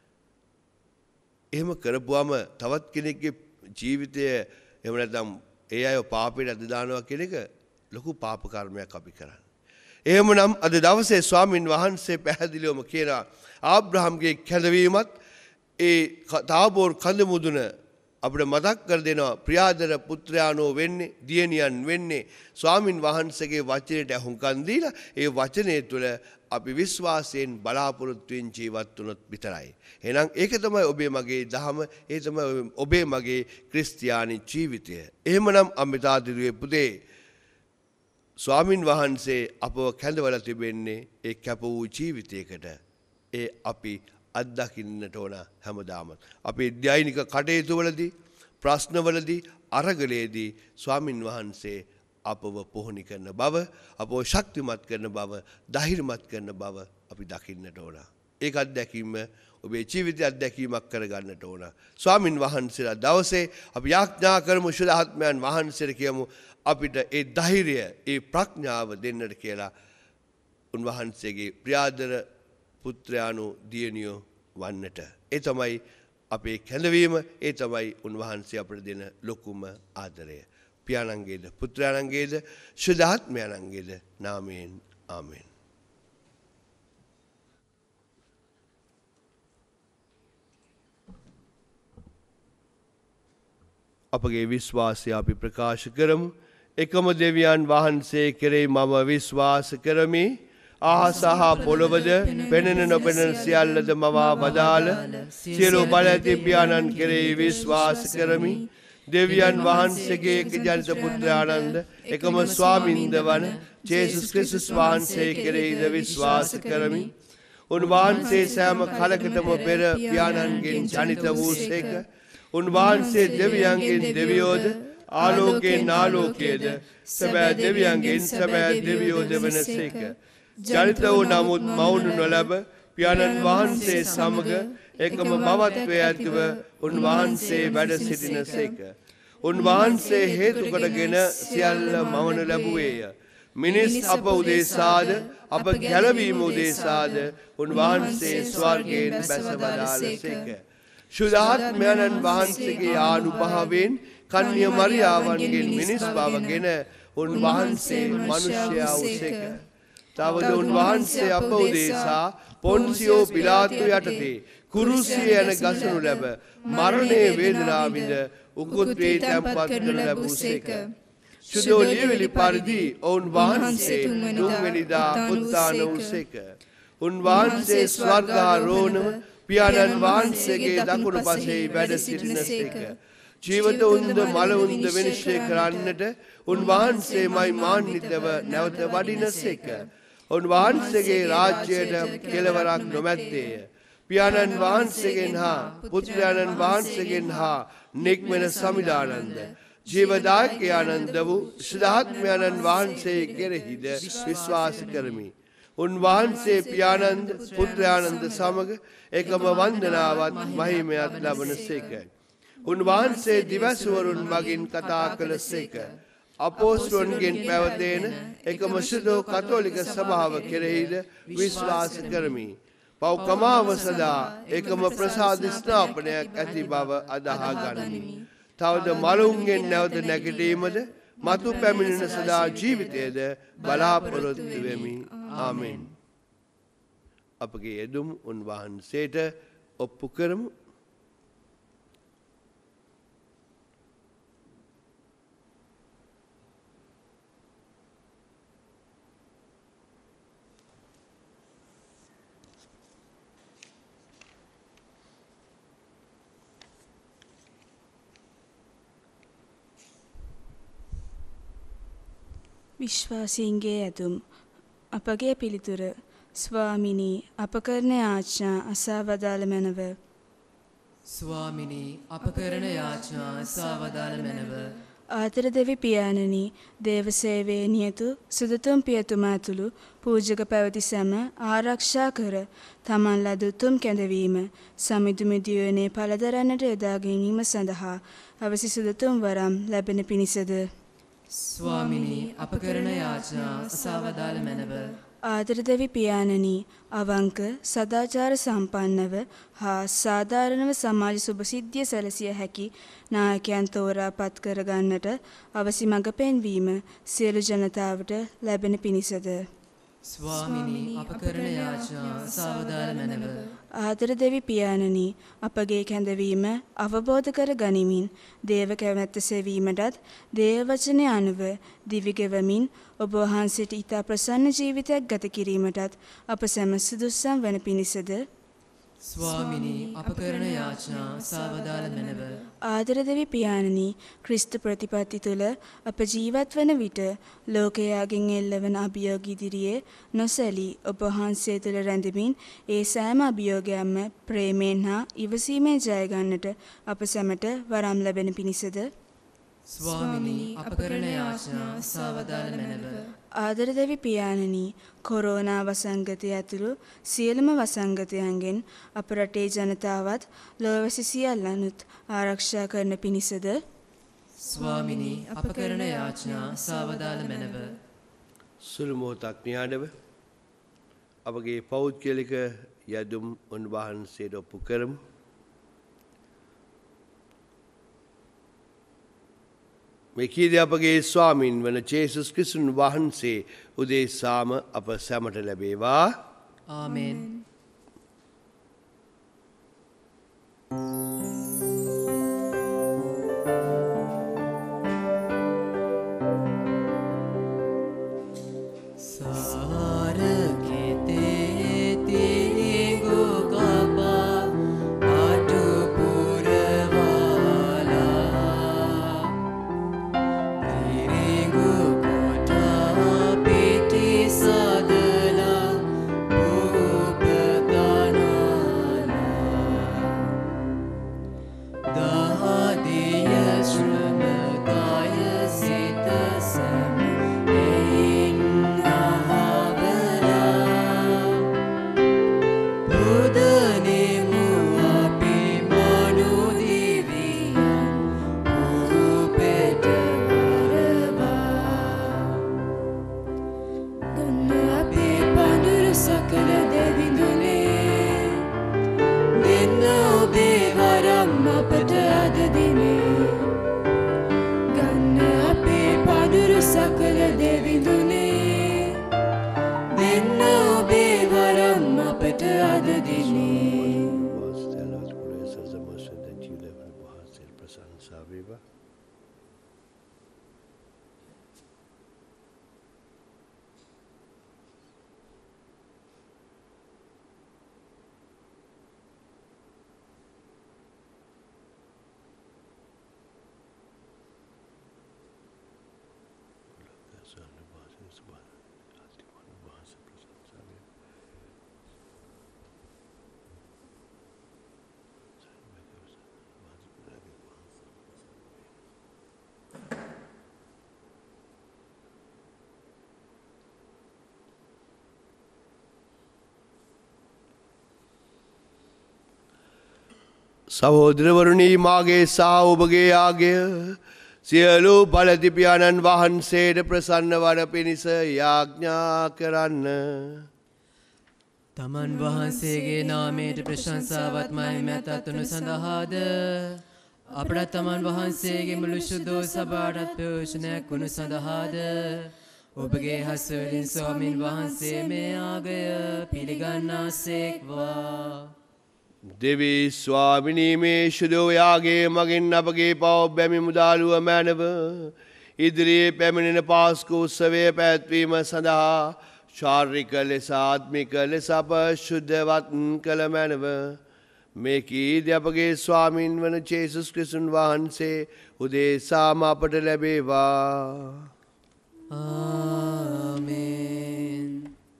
එහෙම කරපුවාම තවත් කෙනෙක්ගේ ජීවිතය එහෙම නැත්නම් ඒ අය පාපයට අද දානවා කියන එක ලොකු පාප කර්මයක් අපි කරන්නේ. එහෙමනම් අද දවසේ ස්වාමින් වහන්සේ පැහැදිලිවම කියනවා ආබ්‍රහම්ගේ කැඳවීමත් ඒ තාබෝර් කඳ මුදුන අපිට මතක් කර දෙනවා. ප්‍රියාදර පුත්‍රයාණෝ වෙන්නේ, දියණියන් වෙන්නේ ස්වාමින් වහන්සේගේ වචනයට අහුම්කම් දීලා ඒ වචනේ තුල අපි විශ්වාසයෙන් බලාපොරොත්තුෙන් ජීවත් වුණොත් විතරයි. එහෙනම් ඒක තමයි ඔබේ මගේ දහම, ඒ තමයි ඔබේ මගේ ක්‍රිස්තියානි ජීවිතය. එහෙමනම් අම්මිතාදිරුවේ පුතේ, ස්වාමින් වහන්සේ අපව කැඳවලා තිබෙන්නේ ඒ කැප වූ ජීවිතයකට. ඒ අපි අත්දකින්නට ඕන හැමදාම. අපේ දෛනික කටයුතු වලදී, ප්‍රශ්නවලදී, අරගලයේදී ස්වාමින් වහන්සේ අපව පොහොනි කරන බව, අපව ශක්තිමත් කරන බව, ධෛර්යමත් කරන බව අපි දකින්නට ඕන. ඒක අත්දැකීම ඔබේ ජීවිතය අත්දැකීමක් කරගන්නට ඕන. ස්වාමින් වහන්සේලා දවසේ අපි යාඥා කරමු, ශුද්ධාත්මයන් වහන්සේට කියමු අපිට ඒ ධෛර්යය, ඒ ප්‍රඥාව දෙන්නට කියලා. උන්වහන්සේගේ ප්‍රියාදර පුත්‍රයාණු දියණියෝ වන්නට. ඒ තමයි අපේ කැඳවීම, ඒ තමයි උන්වහන්සේ අපට දෙන ලොකුම ආදරය. පියාණන්ගේද, පුත්‍රයාණන්ගේද, ශුද්ධාත්මයාණන්ගේද නාමයෙන් ආමෙන්. අපගේ විශ්වාසය අපි ප්‍රකාශ කරමු. එකම දෙවියන් වහන්සේ කෙරෙහි මම විශ්වාස කරමි. ආහසහ පොළොවද පෙනෙන නොපෙනෙන සියල්ලද මවා වදාළ සියලු බල ඇති පියාණන් කෙරෙහි විශ්වාස කරමි. දෙවියන් වහන්සේගේ එකජනිත පුත්‍රයාණන්ද එකම ස්වාමින්ද වන ජේසුස් ක්‍රිස්තුස් වහන්සේ කෙරෙහිද විශ්වාස කරමි. උන්වහන්සේ සෑම කලකටම පෙර පියාණන්ගෙන් ජනිත වූසේක. උන්වහන්සේ දෙවියන්ගෙන් දෙවියෝද ආලෝකයෙන් ආලෝකයේද සැබෑ දෙවියන්ගෙන් සැබෑ දෙවියෝද වනසේක. ජනිත වූ නමුත් මවුනු නොලැබ පියාණන් වහන්සේ සමග එකම මවත්වයේ ඇතිව උන්වහන්සේ වැඩ සිටිනසේක. උන්වහන්සේ හේතු කොටගෙන සියල්ල මවනු ලැබුවේය. මිනිස් අප උදෙසාද අප ගැලවීම උදෙසාද උන්වහන්සේ ස්වර්ගයෙන් බැස වදාළසේක. ශුද්ධාත්මයන්න් වහන්සේගේ ආනුභාවයෙන් කන්‍ය මරියාවන්ගෙන් මිනිස් බවගෙන උන්වහන්සේ මිනිසයා වූසේක. තවද උන්වහන්සේ අප උදෙසා පොන්සියෝ පිලාතු යටතේ කුරුසියේ යන ගසනු ලැබ මරණයේ වේදනාව විඳ උකුත් වේ තැන්පත් කරනු ලැබුසේක. සුදෝ ලියවිලි පරිදි ඔවුන් වහන්සේ තුන්වෙනිදා උත්ථාන වූසේක. උන්වහන්සේ ස්වර්ගාරෝහණව පියාණන් වහන්සේගේ දකුණු පසේ වැඩ සිටිනසේක. ජීවිත උන්ද මල උන්ද විනිශ්චය කරන්නට උන්වහන්සේමයි මාන්විතව නැවත වඩිනසේක. උන්වහන්සේගේ රාජ්‍යයට කෙලවරක් නොමැත්තේය. පියාණන් වහන්සේගෙන් හා පුත්‍රයාණන් වහන්සේගෙන් හා නික්මෙන සමිදානන්ද ජීවදායක ආනන්ද වූ ශුද්ධාත්මයන්න් වහන්සේ කෙරෙහිද විශ්වාස කරමි. උන්වහන්සේ පියාණන්ද පුත්‍රයාණන්ද සමග එකම වන්දනාවත් මහිමයත් ලබනසේක. උන්වහන්සේ දිවස්වරුන් මගින් කතා කළසේක. අපෝස්තලයන්ගෙන් පැවතෙන එකම ශුද්ධ කතෝලික සභාව කෙරෙහිද විශ්වාස කරමි. පෞකමාව සදා එකම ප්‍රසාද ස්ථාපනයක් ඇති බව අදහා ගනිමි. තවද මලුන්ගෙන් නැවත නැගිටීමද මතු පැමිණෙන සදා ජීවිතයද බලාපොරොත්තු වෙමි. ආමෙන්. අපගේ යෙදුම් උන්වහන්සේට ඔප්පු කරමු. විශ්වාසීන්ගේ ඇතුම් අපගේ පිළිතුර ස්වාමිනී අප කරන යාඥා අසා වදාළ මැනව. ස්වාමිනී අප කරන යාඥා අසා වදාළ මැනව. ආදර දෙවි පියාණනි දේව සේවයේ නියතු සුදුතුම් පියතුමා ඇතුළු පූජක පැවති සැම ආරක්ෂා කර තමන් ලද උතුම් කැඳවීම සමිඳු මිදියුවනේ පළදරන්නට යොදා ගැනීම සඳහා අවසි සුදුතුම් වරම් ලැබෙන පිණිසද ස්වාමිනී අප කරන යාඥා අසා වදාළ මැනව. ආදර දෙවි පියාණනි අවංක සදාචාර සම්පන්නව හා සාධාරණව සමාජ සුභසිද්ධිය සැලසිය හැකි නායකයන් තෝරා පත් කර ගන්නට අවසි මඟ පෙන්වීම සියලු ජනතාවට ලැබෙන පිණිසද ස්වාමිනී අප කරන යාඥා අසා වදාළ මැනව. ආදර දෙවි පියාණනි අපගේ කැඳවීම අවබෝධ කර ගනිමින් දේව කැමැත්ත සෙවීමටත් දේව වචනය අනුව දිවිගෙවමින් ඔබ වහන්සේට ඊතා ප්‍රසන්න ජීවිතයක් ගත කිරීමටත් අප සැම සුදුස්සම් වන පිණිසද ස්වාමිනී අප කරන යාඥා අසා වදාළ මැනව. ආදර දෙවි පියාණනි ක්‍රිස්තු ප්‍රතිපත්ති තුළ අප ජීවත් වන විට ලෝකයාගෙන් එල්ලවන අභියෝග ඉදිරියේ නොසැලී ඔබ වහන්සේ තුළ රැඳෙමින් ඒ සෑම අභියෝගයක්ම ප්‍රේමයෙන් හා ඉවසීමෙන් ජය ගන්නට අප සැමට වරම් ලැබෙන පිණිසද ස්වාමිනී අප කරන යාඥා අසා වදාළ මැනව. ආදර දෙවි පියාණනි කොරෝනා වසංගතය ඇතුළු සියලුම වසංගතයන්ගෙන් අප රටේ ජනතාවත් ලෝවැසි සියල්ලනුත් ආරක්ෂා කරන පිණිසද ස්වාමිනී අප කරන යාඥා අසා වදාළ මැනව. සුළු මොහොතක් න්යාඩව අපගේ පෞද්ගලික යදුම් උන්වහන්සේට ඔප්පු කරමු. මෙකීද අපගේ ස්වාමින් වන ජේසුස් ක්‍රිස්තුන් වහන්සේ උදෙසාම අප සැමට ලැබේවා. ආමෙන්. සාරකේ අපට අද දිනේ ගන්න අපේ පදුරු සකල දෙවිඳුනේ දෙන්න ඔබේ වරම් අපට අද දිනේ සහෝදරවරුනි මාගේ සහ ඔබගේ ආගය සියලු බලතිපියාණන් වහන්සේට ප්‍රසන්න වන පිණිස යාඥා කරන්න. තමන් වහන්සේගේ නාමයට ප්‍රශංසාවත් මහිමයත් අත්වනු සඳහාද අපට තමන් වහන්සේගේ මුළු ශුද්ධෝ සභාටත් ප්‍රයෝජනයක් වනු සඳහාද ඔබගේ හස්වලින් ස්වාමින් වහන්සේ මේ ආගය පිළිගන්නාසේක්වා. දෙවී ස්වාමිනී මේ ශුද්ධෝයාගේ මගින් අපගේ පව බැමි මුදාලුව මැනව ඉදිරියේ පැමිණෙන පාස්කු උත්සවය පැවැත්වීම සඳහා ශාරීරික ලෙස ආත්මික ලෙස අප ශුද්ධවත් කළ මැනව මේ කීද අපගේ ස්වාමින් වන ජේසුස් ක්‍රිස්තුන් වහන්සේ උදෙසාම අපට ලැබේවා. ආමේන්.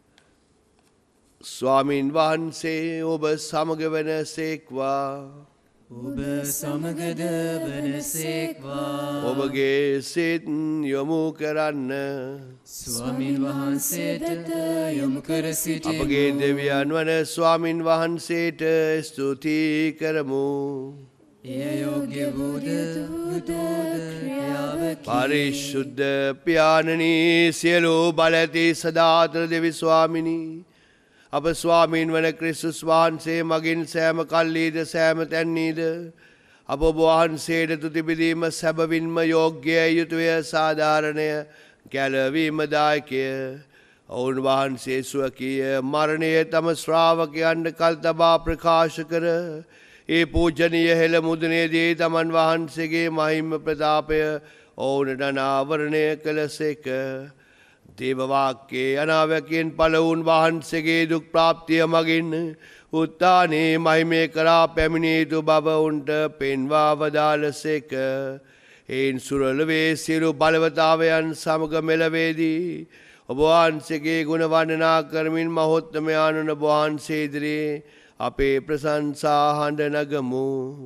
ස්වාමින් වහන්සේ ඔබ සමග වන සේක්වා. ඔබ සමගද වනසේක්වා. ඔබගේ සිත් යොමු කරන්න. ස්වාමින් වහන්සේට යොමු කර සිටිමු. අපගේ දෙවියන් වන ස්වාමින් වහන්සේට ස්තුති කරමු. එය යෝග්‍ය වූද යුතුයද ක්‍රියාවකි. පරිශුද්ධ පියාණනී සියලු බල ඇති සදාතර දෙවි ස්වාමිනී අප ස්වාමීන් වන ක්‍රිස්තුස් වහන්සේ මගින් සෑම කල්ලීද සෑම තැන්නීද අප ඔබ වහන්සේට තුති පිදීම සැබවින්ම යෝග්‍යය යුතුය සාධාරණය කැලවීමදායකය. ඔවුන් වහන්සේ ස්වකීය මරණය තම ශ්‍රාවකයන්ට කල් තබා ප්‍රකාශ කර ඒ පූජනීය හෙළ මුදනේදී තමන් වහන්සේගේ මහිම ප්‍රතාපය ඔවුනට අනාවරණය කළසේක. දේවවාක්‍යයේ අනාවැකියෙන් පළ වූන් වහන්සේගේ දුක් ප්‍රාප්තිය මගින් උත්ථානයේ මහිමේ කරා පැමිණිය යුතු බව උන්ට පෙන්වා වදාළසේක. එයින් සුරලවේ සියලු බලවතාවයන් සමග මෙලවේදී ඔබ වහන්සේගේ ගුණ වර්ණනා කරමින් මහෝත්තමයාණන් වහන්සේ ඉදිරියේ අපේ ප්‍රශංසා හඬ නගමු.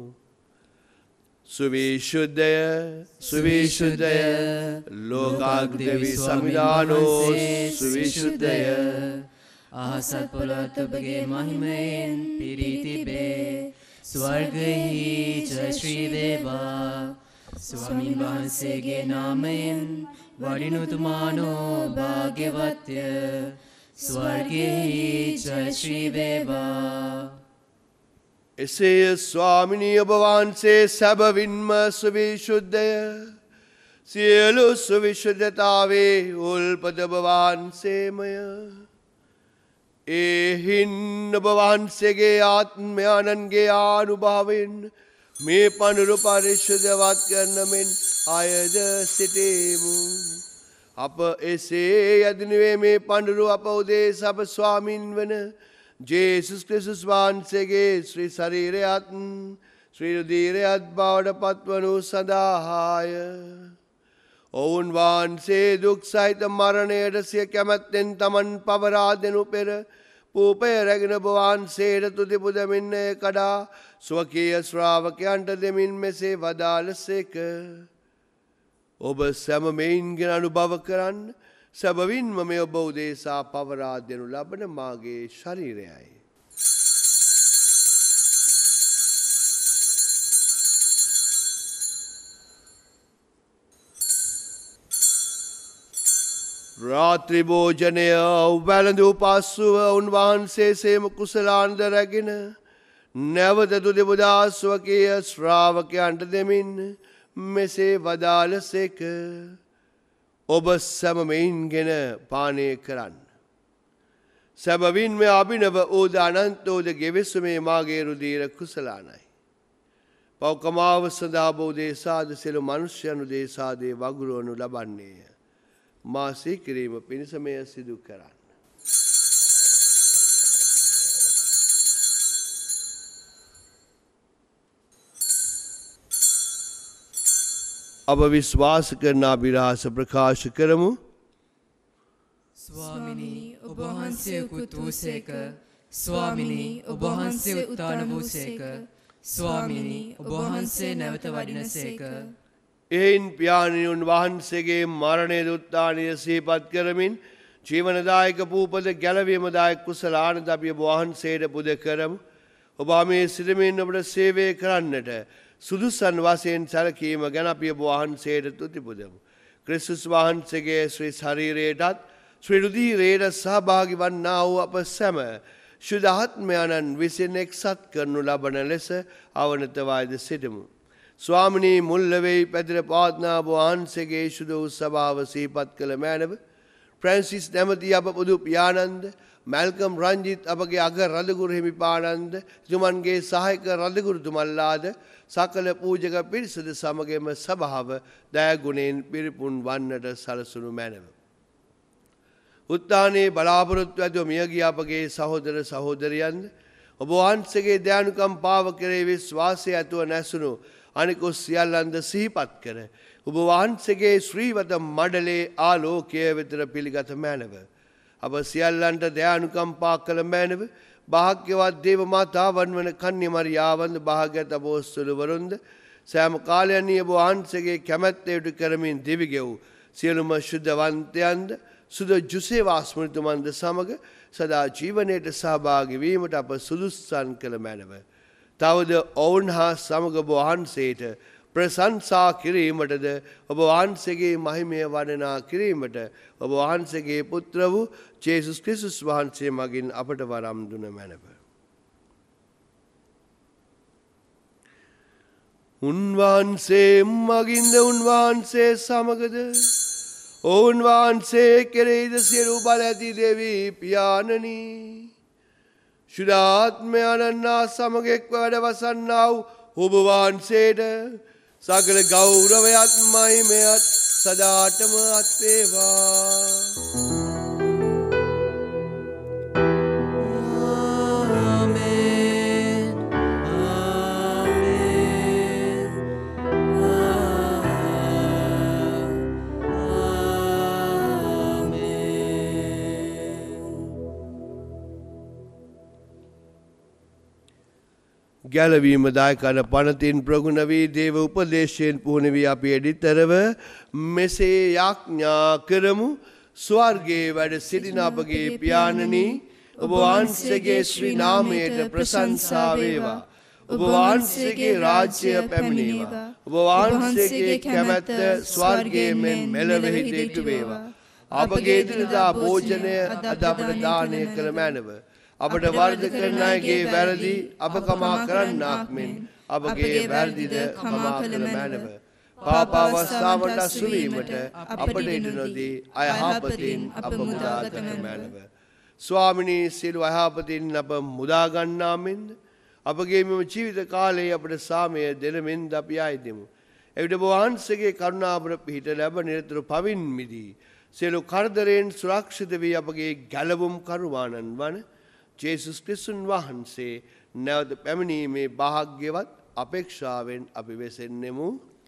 සුවිශුද්ධය සුවිශුද්ධය ලෝකාග්දේවි සමිදානෝ සුවිශුද්ධය. අහසත් පොළොත් ඔබගේ මහිමයෙන් පිරී තිබේ. ස්වර්ගයෙහි ජය ශ්‍රී වේවා. ස්වාමීන් වහන්සේගේ නාමයෙන් වඩිනුතුමානෝ භාග්‍යවත්ය. ස්වර්ගයෙහි ජය ශ්‍රී වේවා. එසේය ස්වාමිනී ඔබ වහන්සේ සැබවින්ම සුවිශුද්ධය. සියලු සුවිශුද්ධතාවේ උල්පත ඔබ වහන්සේමය. එහින් ඔබ වහන්සේගේ ආත්මයාණන්ගේ ආනුභාවයෙන් මේ පඬුරු පරිශුද්ධවත් කරන මෙන් අයද සිටීමු. අප එසේ යදිනුවේ මේ පඬුරු අප උදෙසා අප ස්වාමින් වන ජේසුස් ක්‍රිස්තුස් වහන්සේගේ ශ්‍රී ශරීරයත් ශ්‍රී රුධිරයත් බවට පත්වනු සඳහාය. ඔවුන් වහන්සේ දුක් සහිත මරණයට සිය කැමැත්තෙන් තමන් පවරා දෙනු පෙර පූපය රැගෙන ඔබ වහන්සේට තුති පුදමින් කඩා ස්වකීය ශ්‍රාවකයන්ට දෙමින් මෙසේ වදාළසේක. ඔබ සැම මෙයින්ගෙන අනුභව කරන්න. සැබවින්ම මේ ඔබ උදෙසා පවරා දෙනු ලබන මාගේ ශරීරයයි. රාත්‍රී භෝජනය වැළඳූ පසුව උන්වහන්සේ සේම කුසලාන්ද රැගෙන නැවත තුදෙපුදා ස්වකීය ශ්‍රාවකයන්ට දෙමින් මෙසේ වදාළසේක. ඔබ සැමමයින්ගෙන පානය කරන්න. සැබවින්ම අභිනව ඕද අනන්තෝද ගෙවෙසුමේ මාගේ රුධීර කුසලානයි. පෞකමාව සඳහා බෝදේසාද සියලු මනුෂ්‍යයනු දේසාදේ වගුරුවනු ලබන්නේය. මා සීකිරීම පිණිස මෙය සිදු කරන්න. අප විශ්වාස කරන අභිරහස ප්‍රකාශ කරමු. ස්වාමිනී ඔබ වහන්සේ උකුත් වූසේක. ස්වාමිනී ඔබ වහන්සේ උත්තාන වූසේක. ස්වාමිනී ඔබ වහන්සේ නැවත වඩිනසේක. එයින් පියාණියුන් වහන්සේගේ මරණය උත්ථානය සිහිපත් කරමින් ජීවනදායක පූපද ගැලවීමදායක කුසලාන දබිය වහන්සේට පුද කරමු. ඔබ මේ සිටමින් ඔබට සේවය කරන්නට සුදුසන් වශයෙන් සැලකීම ගැන අපි ඔබ වහන්සේට තුති පුදමු. ක්‍රිස්තුස් වහන්සේගේ ශ්‍රී ශරීරයටත් ශ්‍රී රුධීරයට සහභාගී වන්නා වූ අප සැම ශුද්ධාත්මයන්න් විසින් එක්සත් කරනු ලබන ලෙස අවනතවයිද සිටමු. ස්වාමිනී මුල්ලවෙයි පැතිර පවත්නා ඔබ වහන්සේගේ ශුද්ධ වූ සභාව සිහිපත් කළ මැනව ෆ්‍රැන්සිස් නැමැති අප පොදු පියාණන්ද මැල්කම් රංජිත් අපගේ අග රදගුරු හිමිපාණන්ද තුමන්ගේ සහායක රදගුරුතුමල්ලාද සකල පූජක පිරිසද සමගම සභාව දෑගුණයෙන් පිරිපුන් වන්නට සලසුණු මැනව. උත්තානයේ බලාපොරොත්තු ඇතුව මියගිය අපගේ සහෝදර සහෝදරියන්ද ඔබ වහන්සේගේ දයානුකම් පාව කරේ විශ්වාසය ඇතුව නැසුණු අනිකුත් සියල්ලන්ද සිහිපත් කර ඔබ වහන්සේගේ ශ්‍රීවත මඩලේ ආලෝකය වෙතර පිළිගත මැනව. අප සියල්ලන්ට දයානුකම්පා කළ මැනව භාග්‍යවත් දේව මාතාවන් වන කන්‍ය මරියාවන්ද භාග්‍යවත් අපොස්තලවරුන්ද සෑම කාලයන්හි ඔබ වහන්සේගේ කැමැත්ත ඉටු කරමින් දිවිගෙව් සියලුම ශුද්ධවන්තයන්ද සුද ජුසේවා ස්මෘතිතුමන්ද සමග සදා ජීවනයට සහභාගී වීමට අප සුදුස්සන් කළ මැනව. තවද ඔවුන් හා සමග ඔබ වහන්සේට ප්‍රශංසා කිරීමටද ඔබ වහන්සේගේ මහිමය වර්ණනා කිරීමට ඔබ වහන්සේගේ පුත්‍ර වූ ජේසුස් ක්‍රිස්තුස් වහන්සේ මගින් අපට වරම් දුන මැනව. උන්වහන්සේ මගින්ද උන්වහන්සේ සමගද ඔවුන් වහන්සේ කෙරෙහිද සියලු බල ඇති දෙවි පියාණනි ශුද්ධාත්මයන්නා සමග එක්ව වැඩවසන්නා වූ ඔබ වහන්සේට සකල ගෞරවයත් මහිමයත් සදාටම අත් වේවා. ගැලවීම දායකන පනතින් ප්‍රගුණ වී දේව උපදේශයෙන් පුහුණු වී අපි එඩිතරව මෙසේ යාඥා කරමු. ස්වර්ගයේ වැඩ සිටින අපගේ පියාණනි ඔබ වහන්සේගේ ශ්‍රී නාමයට ප්‍රශංසා වේවා. ඔබ වහන්සේගේ රාජ්‍ය පැමිණේවා. ඔබ වහන්සේගේ කැමැත්ත ස්වර්ගයේ මෙන් මෙලොවෙහි ඉටු වේවා. අපගේ දිනදා භෝජනය අද අපට දානය කළ මැනව. අපට වර්ධ කරන අයගේ වැරදි අප කමා කරන්නාක් මෙන් අපගේ වැරදිද කමා කළ මැනව. පාපාවස්ථාවට අසුවීමට අපට ඉඩ නොදී අයහපතින් අප මුදාගත මැනව. ස්වාමිනී සියලු අයහපතින් අප මුදාගන්නා මෙන්ද අපගේ මෙම ජීවිත කාලයේ අපට සාමය දෙන මෙන්ද අපි ආයදෙමු. එවිට ඔබ වහන්සේගේ කරුණාවර පිහිට ලැබ නිරතුරු පවින් මිදී සියලු කරදරයෙන් සුරක්ෂිත වී අපගේ ගැලවුම් කරුවාණන් වන ජේසුස් ක්‍රිස්තුන් වහන්සේ නැවත පැමිණීමේ භාග්‍යවත් අපේක්ෂාවෙන් අපි වෙසෙන්නෙමු.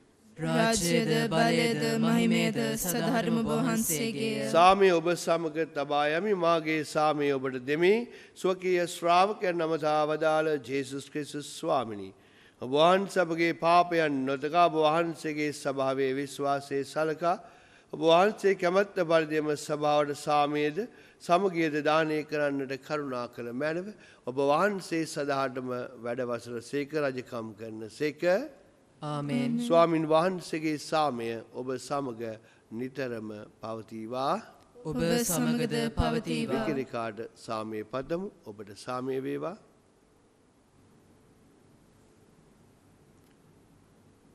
රාජ්‍යද බලයද මහිමයද සදහටම ඔබ වහන්සේගේය. සාමය ඔබ සමග තබා යමි. මාගේ සාමය ඔබට දෙමි. ස්වකීය ශ්‍රාවකයන් නමතා වදාළ ජේසුස් ක්‍රිස්තුස් ස්වාමිනී ඔබ වහන්සේ අපගේ පාපයන් නොතකා ඔබ වහන්සේගේ ස්වභාවයේ විශ්වාසයේ සලකා ඔබ වහන්සේ කැමැත්ත පරිදිම සභාවට සාමයේද සමගියද දානය කරන්නට කරුණා කළ මැනව. ඔබ වහන්සේ සදාටම වැඩවසර සේක රජකම් කරන සේක. ආමේන්. ස්වාමින් වහන්සේගේ සාමය ඔබ සමග නිතරම පවතිවා. ඔබ සමගද පවතිවා. එකිනෙකාට සාමය පතමු. ඔබට සාමය වේවා.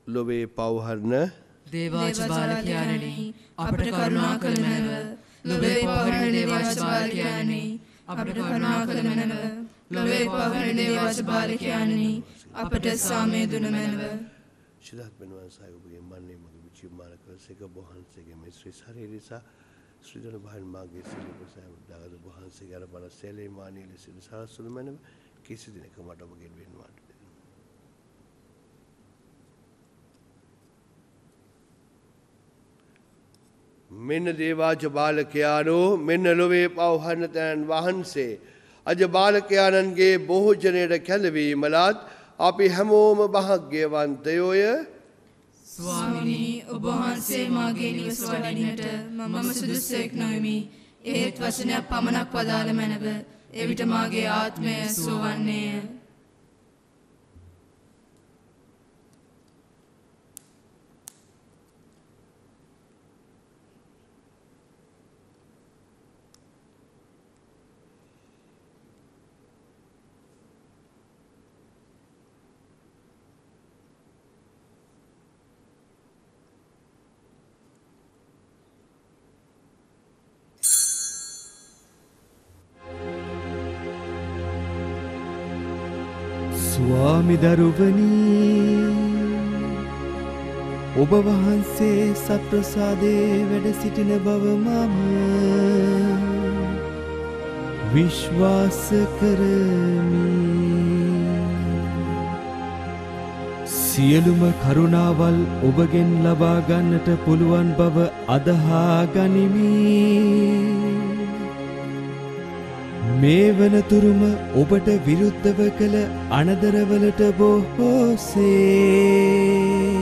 ලොවේ පවහරන දේවාච බාලකයාණනි අපට කරුණා කළ මැනව. ලොවේ පවහරන දේවාච බාලකයාණනි අපට කරුණා කළ මැනව. ලොවේ පවහරන දේවාච බාලකයාණනි අපට සාමය දුන මැනව. සිද්ධාර්ථ මෙනුවන් සායි ඔබගේ මන්නේ මගේ විචිමාන කරසේක බොහන්සේගේ මේ ශ්‍රී ශරීරසා ශ්‍රීදන බහන් මාගේ සිලිපසම දාගද බොහන්සේගේ අර බල සැලේ මානී ලෙස සාසුළු මැනව කිසි දිනක මට ඔබගෙන් වෙන්වාට මෙන්න දේවාච බාලකයාණෝ මෙන්න ලොවේ පවහරන තැන් වහන්සේ අද බාලකයාණන්ගේ බොහෝජනයට කැඳවීමලත් අපි හැමෝම භාග්‍යවන්තයෝය. ස්වාමිනී ඔබ වහන්සේ මාගේ නිවස වඩින්නට මම සුදුස්සෙක් නොවෙමි. ඒත් වචනයක් පමණක් වදාළ මැනව. එවිට මාගේ ආත්මය සුවවන්නේය. ස්වාමිදරුවනී ඔබ වහන්සේ සත්ප්‍රසාදේ වැඩ සිටින බව මම විශ්වාස කරමි. සියලුම කරුණාවල් ඔබගෙන් ලබා ගන්නට පුළුවන් බව අදහා ගනිමි. මේ වනතුරුම ඔබට විරුද්ධව කළ අනදරවලට බොහෝසේ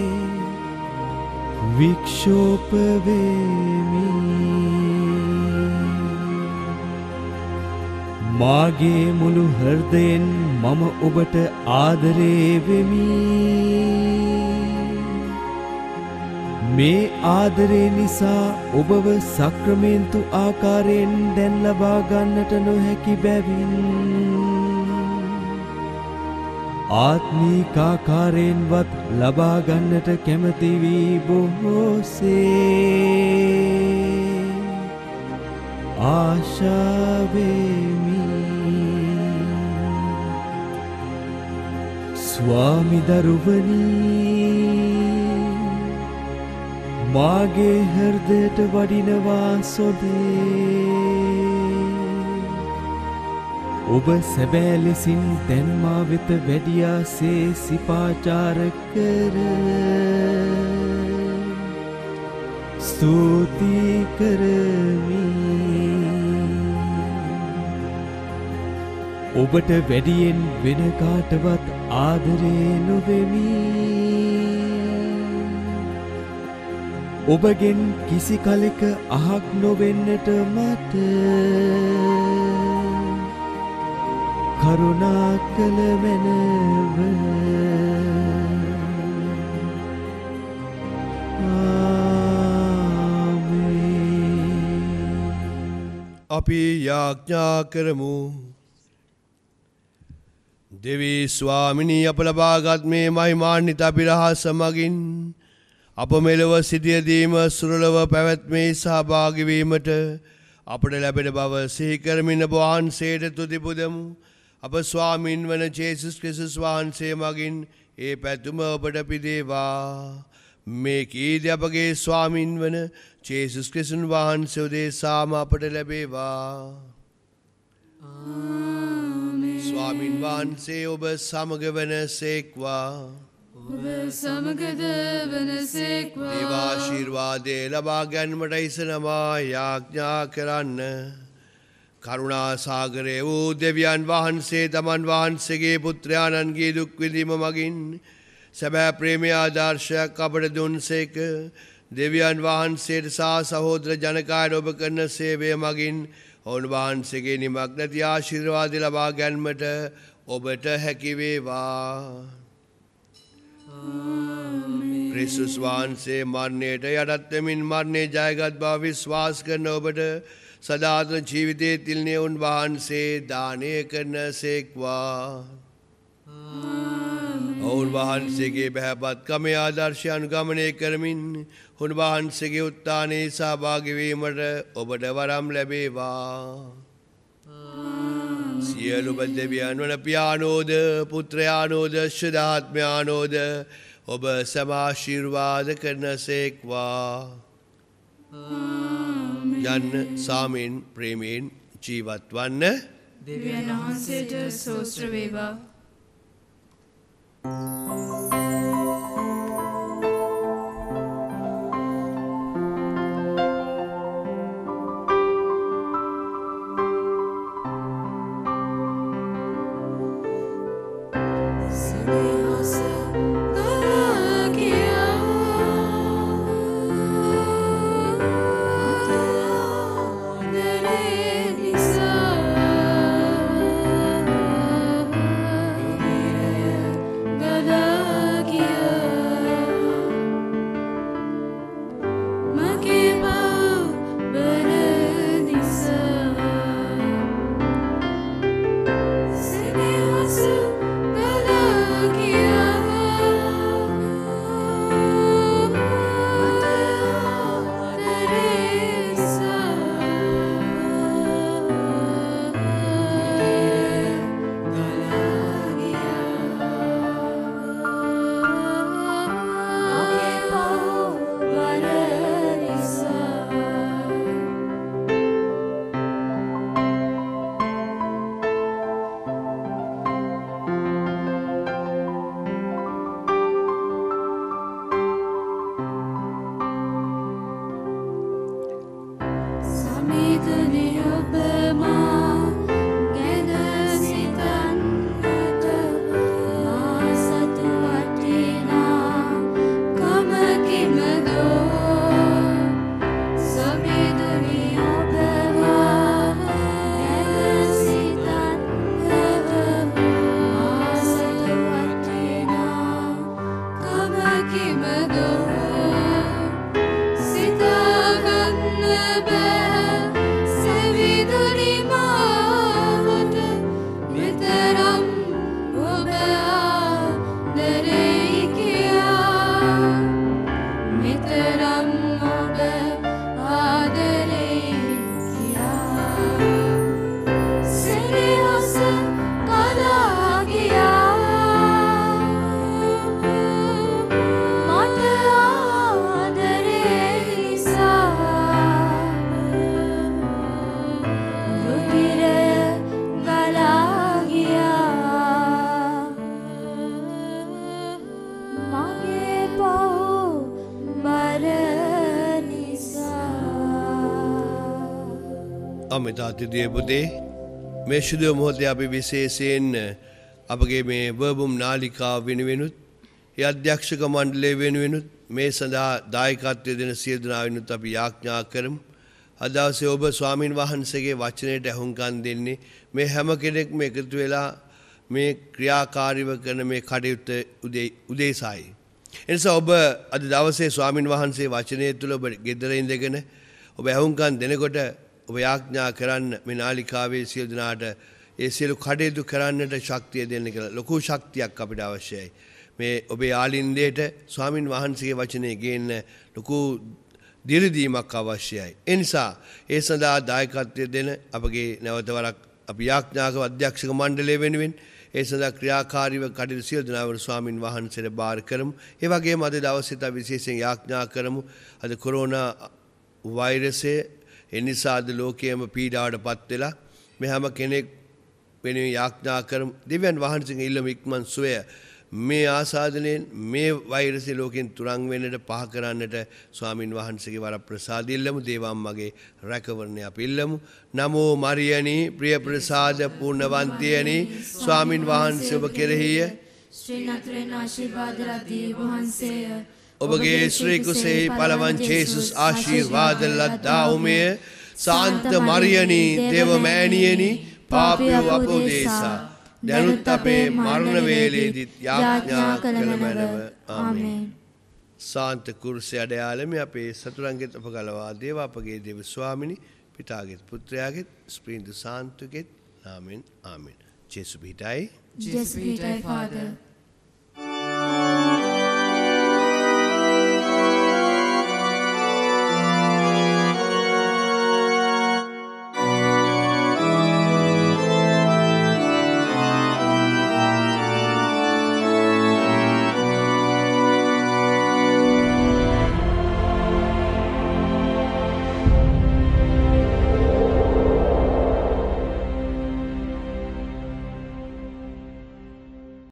වික්ෂෝප වෙමි. මාගේ මුළු හෘදයෙන් මම ඔබට ආදරේ වෙමි. මේ ආදරේ නිසා ඔබව සක්‍රමේන්තු ආකාරයෙන් දැන් ලබා ගන්නට නොහැකි බැවින් ආත්මික ආකාරයෙන්වත් ලබා ගන්නට කැමති වී බොහෝසේ ආශා වෙමි. ස්වාමිදරුවනී මාගේ හෘදයට වඩිනවා සොදේ. ඔබ සැබෑ ලෙසින් දැන් මා වෙත වැඩියාසේ සිපාචාර කර ස්තුති කරමි. ඔබට වැඩියෙන් වෙන කාටවත් ආදරේ නොවෙමි. ඔබගෙන් කිසි කලෙක අහක් නොවෙන්නට මට කරුණා කළ මැනව. අපි යාඥා කරමු. දෙවී ස්වාමිනී අප ලබාගත් මේ මහිමාන්විත අභිරහස මගින් අප මෙලොව සිටියදීම සුරලව පැවැත්මේ සහභාගී වීමට අපට ලැබෙන බව සිහි කරමින් ඔබ වහන්සේට තුති පුදමු. අප ස්වාමින් වන ජේසුස් ක්‍රිස්තුස් වහන්සේ මගින් ඒ පැතුම ඔබට පිදේවා. මේ කීර්තිය අපගේ ස්වාමින් වන ජේසුස් ක්‍රිස්තුන් වහන්සේ උදෙසාම අපට ලැබේවා. ස්වාමින් වහන්සේ ඔබ සමග වනසේක්වා. ඔබ සමගද වනසේක්වා. දේවාශිර්වාදේ ලබා ගැනීමට ඉසනවා යාඥා කරන්න. කරුණා සාගරය වූ දෙවියන් වහන්සේ තමන් වහන්සේගේ පුත්‍රයාණන්ගේ දුක් විඳීම මගින් සැබෑ ප්‍රේමය ආදර්ශයක් අපට දුන්සේක. දෙවියන් වහන්සේට සහ සහෝදර ජනකායට ඔබ කරන සේවය මගින් ඔවුන් වහන්සේගේ නිමක් නැති ආශිර්වාද ලබා ගැනීමට ඔබට හැකි වේවා. ක්‍රිස්තුස් වහන්සේ මරණයට යටත් වෙමින් මරණය ජයගත් බව විශ්වාස කරන ඔබට සදාතන ජීවිතයේ තිල්නේ උන් වහන්සේ දානය කරන සේක්වා. උන්වහන්සේගේ පැහැපත් කමේ ආදර්ශය අනුගමනය කරමින් උන්වහන්සේගේ උත්ථානයේ සහභාගී වීමට ඔබට වරම් ලැබේවා. සියලු දෙවියන් වන පියාණෝද පුත්‍රයාණෝද ශුද්ධාත්මයාණෝද ඔබ සම ආශිර්වාද කරනසේක්වා. යන්න සාමෙන් ප්‍රේමයෙන් ජීවත් වන්න. දෙවියන් වහන්සේට ස්තෝත්‍ර වේවා. අමිතාතිදිය පුතේ මේ ශුද්ධ මොහොතේ අපි විශේෂයෙන් අපගේ මේ වර්බුම් නාලිකාව වෙනුවෙනුත් ඒ අධ්‍යක්ෂක මණ්ඩලය වෙනුවෙනුත් මේ සඳහා දායකත්වය දෙන සියලු දෙනා වෙනුත් අපි යාඥා කරමු. අද දවසේ ඔබ ස්වාමින් වහන්සේගේ වචනයට ඇහුම්කන් දෙන්නේ මේ හැම කෙනෙක්ම එකතු වෙලා මේ ක්‍රියාකාරීව කරන මේ කටයුත්ත උදෙසායි. එනිසා ඔබ අද දවසේ ස්වාමින් වහන්සේ වචනය තුළ ඔබ ගෙදර ඉඳගෙන ඔබ ඇහුම්කන් දෙනකොට ඔබ යාඥා කරන්න මේ නාලිකාවේ සියලු දෙනාට ඒ සියලු කටයුතු කරන්නට ශක්තිය දෙන්න කියලා ලොකු ශක්තියක් අපිට අවශ්‍යයි. මේ ඔබේ ආලින්දයට ස්වාමින් වහන්සේගේ වචනේ ගේන්න ලොකු දිරිදීමක් අවශ්‍යයි. ඒ නිසා ඒ සඳහා දායකත්වය දෙන අපගේ නැවත වරක් අපි යාඥා කරන අධ්‍යක්ෂක මණ්ඩලය වෙනුවෙන් ඒ සඳහා ක්‍රියාකාරීව කටයුතු සියලු දෙනාම ස්වාමින් වහන්සේට බාර කරමු. ඒ වගේම අද දවසේත් අපි විශේෂයෙන් යාඥා කරමු. අද කොරෝනා වෛරසය එනිසා අද ලෝකයේම පීඩාවට පත් වෙලා මේ හැම කෙනෙක් වෙනුවෙන් යාඥා කරමු. දෙවියන් වහන්සේගේ ඉල්ලම ඉක්මන් සුවය මේ ආසාදනයෙන් මේ වෛරසය ලෝකෙන් තුරන් වෙන්නට පහ කරන්නට ස්වාමින් වහන්සේගේ වර ප්‍රසාද ඉල්ලමු. දේවම්මගේ රැකවරණය අපි ඉල්ලමු. නමෝ මරියනි ප්‍රිය ප්‍රසාද පූර්ණවන්තියනි ස්වාමින් වහන්සේ ඔබ කෙරෙහිය ශ්‍රී නතරෙන් ආශිර්වාද ලදී වහන්සේය. ඔබගේ ශ්‍රී කුසෙහි පළවන් ජේසුස් ආශිර්වාද ලද්දා උමය. සාන්ත මරියනි දේව මෑණියනි පාපියෝ අපෝ දේසා දැනුත් අපේ මරණ වේලේදීත් යාඥා කළ මැනව. ආමේන්. සාන්ත කුරුසේ අඩයාලමේ අපේ සතුරන්ගෙත් අප ගලවා දේව අපගේ දේව ස්වාමිනි පිතාගෙත් පුත්‍රයාගෙත් ස්ප්‍රීන්දු සාන්තුගෙත් නාමෙන් ආමෙන්. ජේසු පිටයි. ජේසු පිටයි ෆාදර්.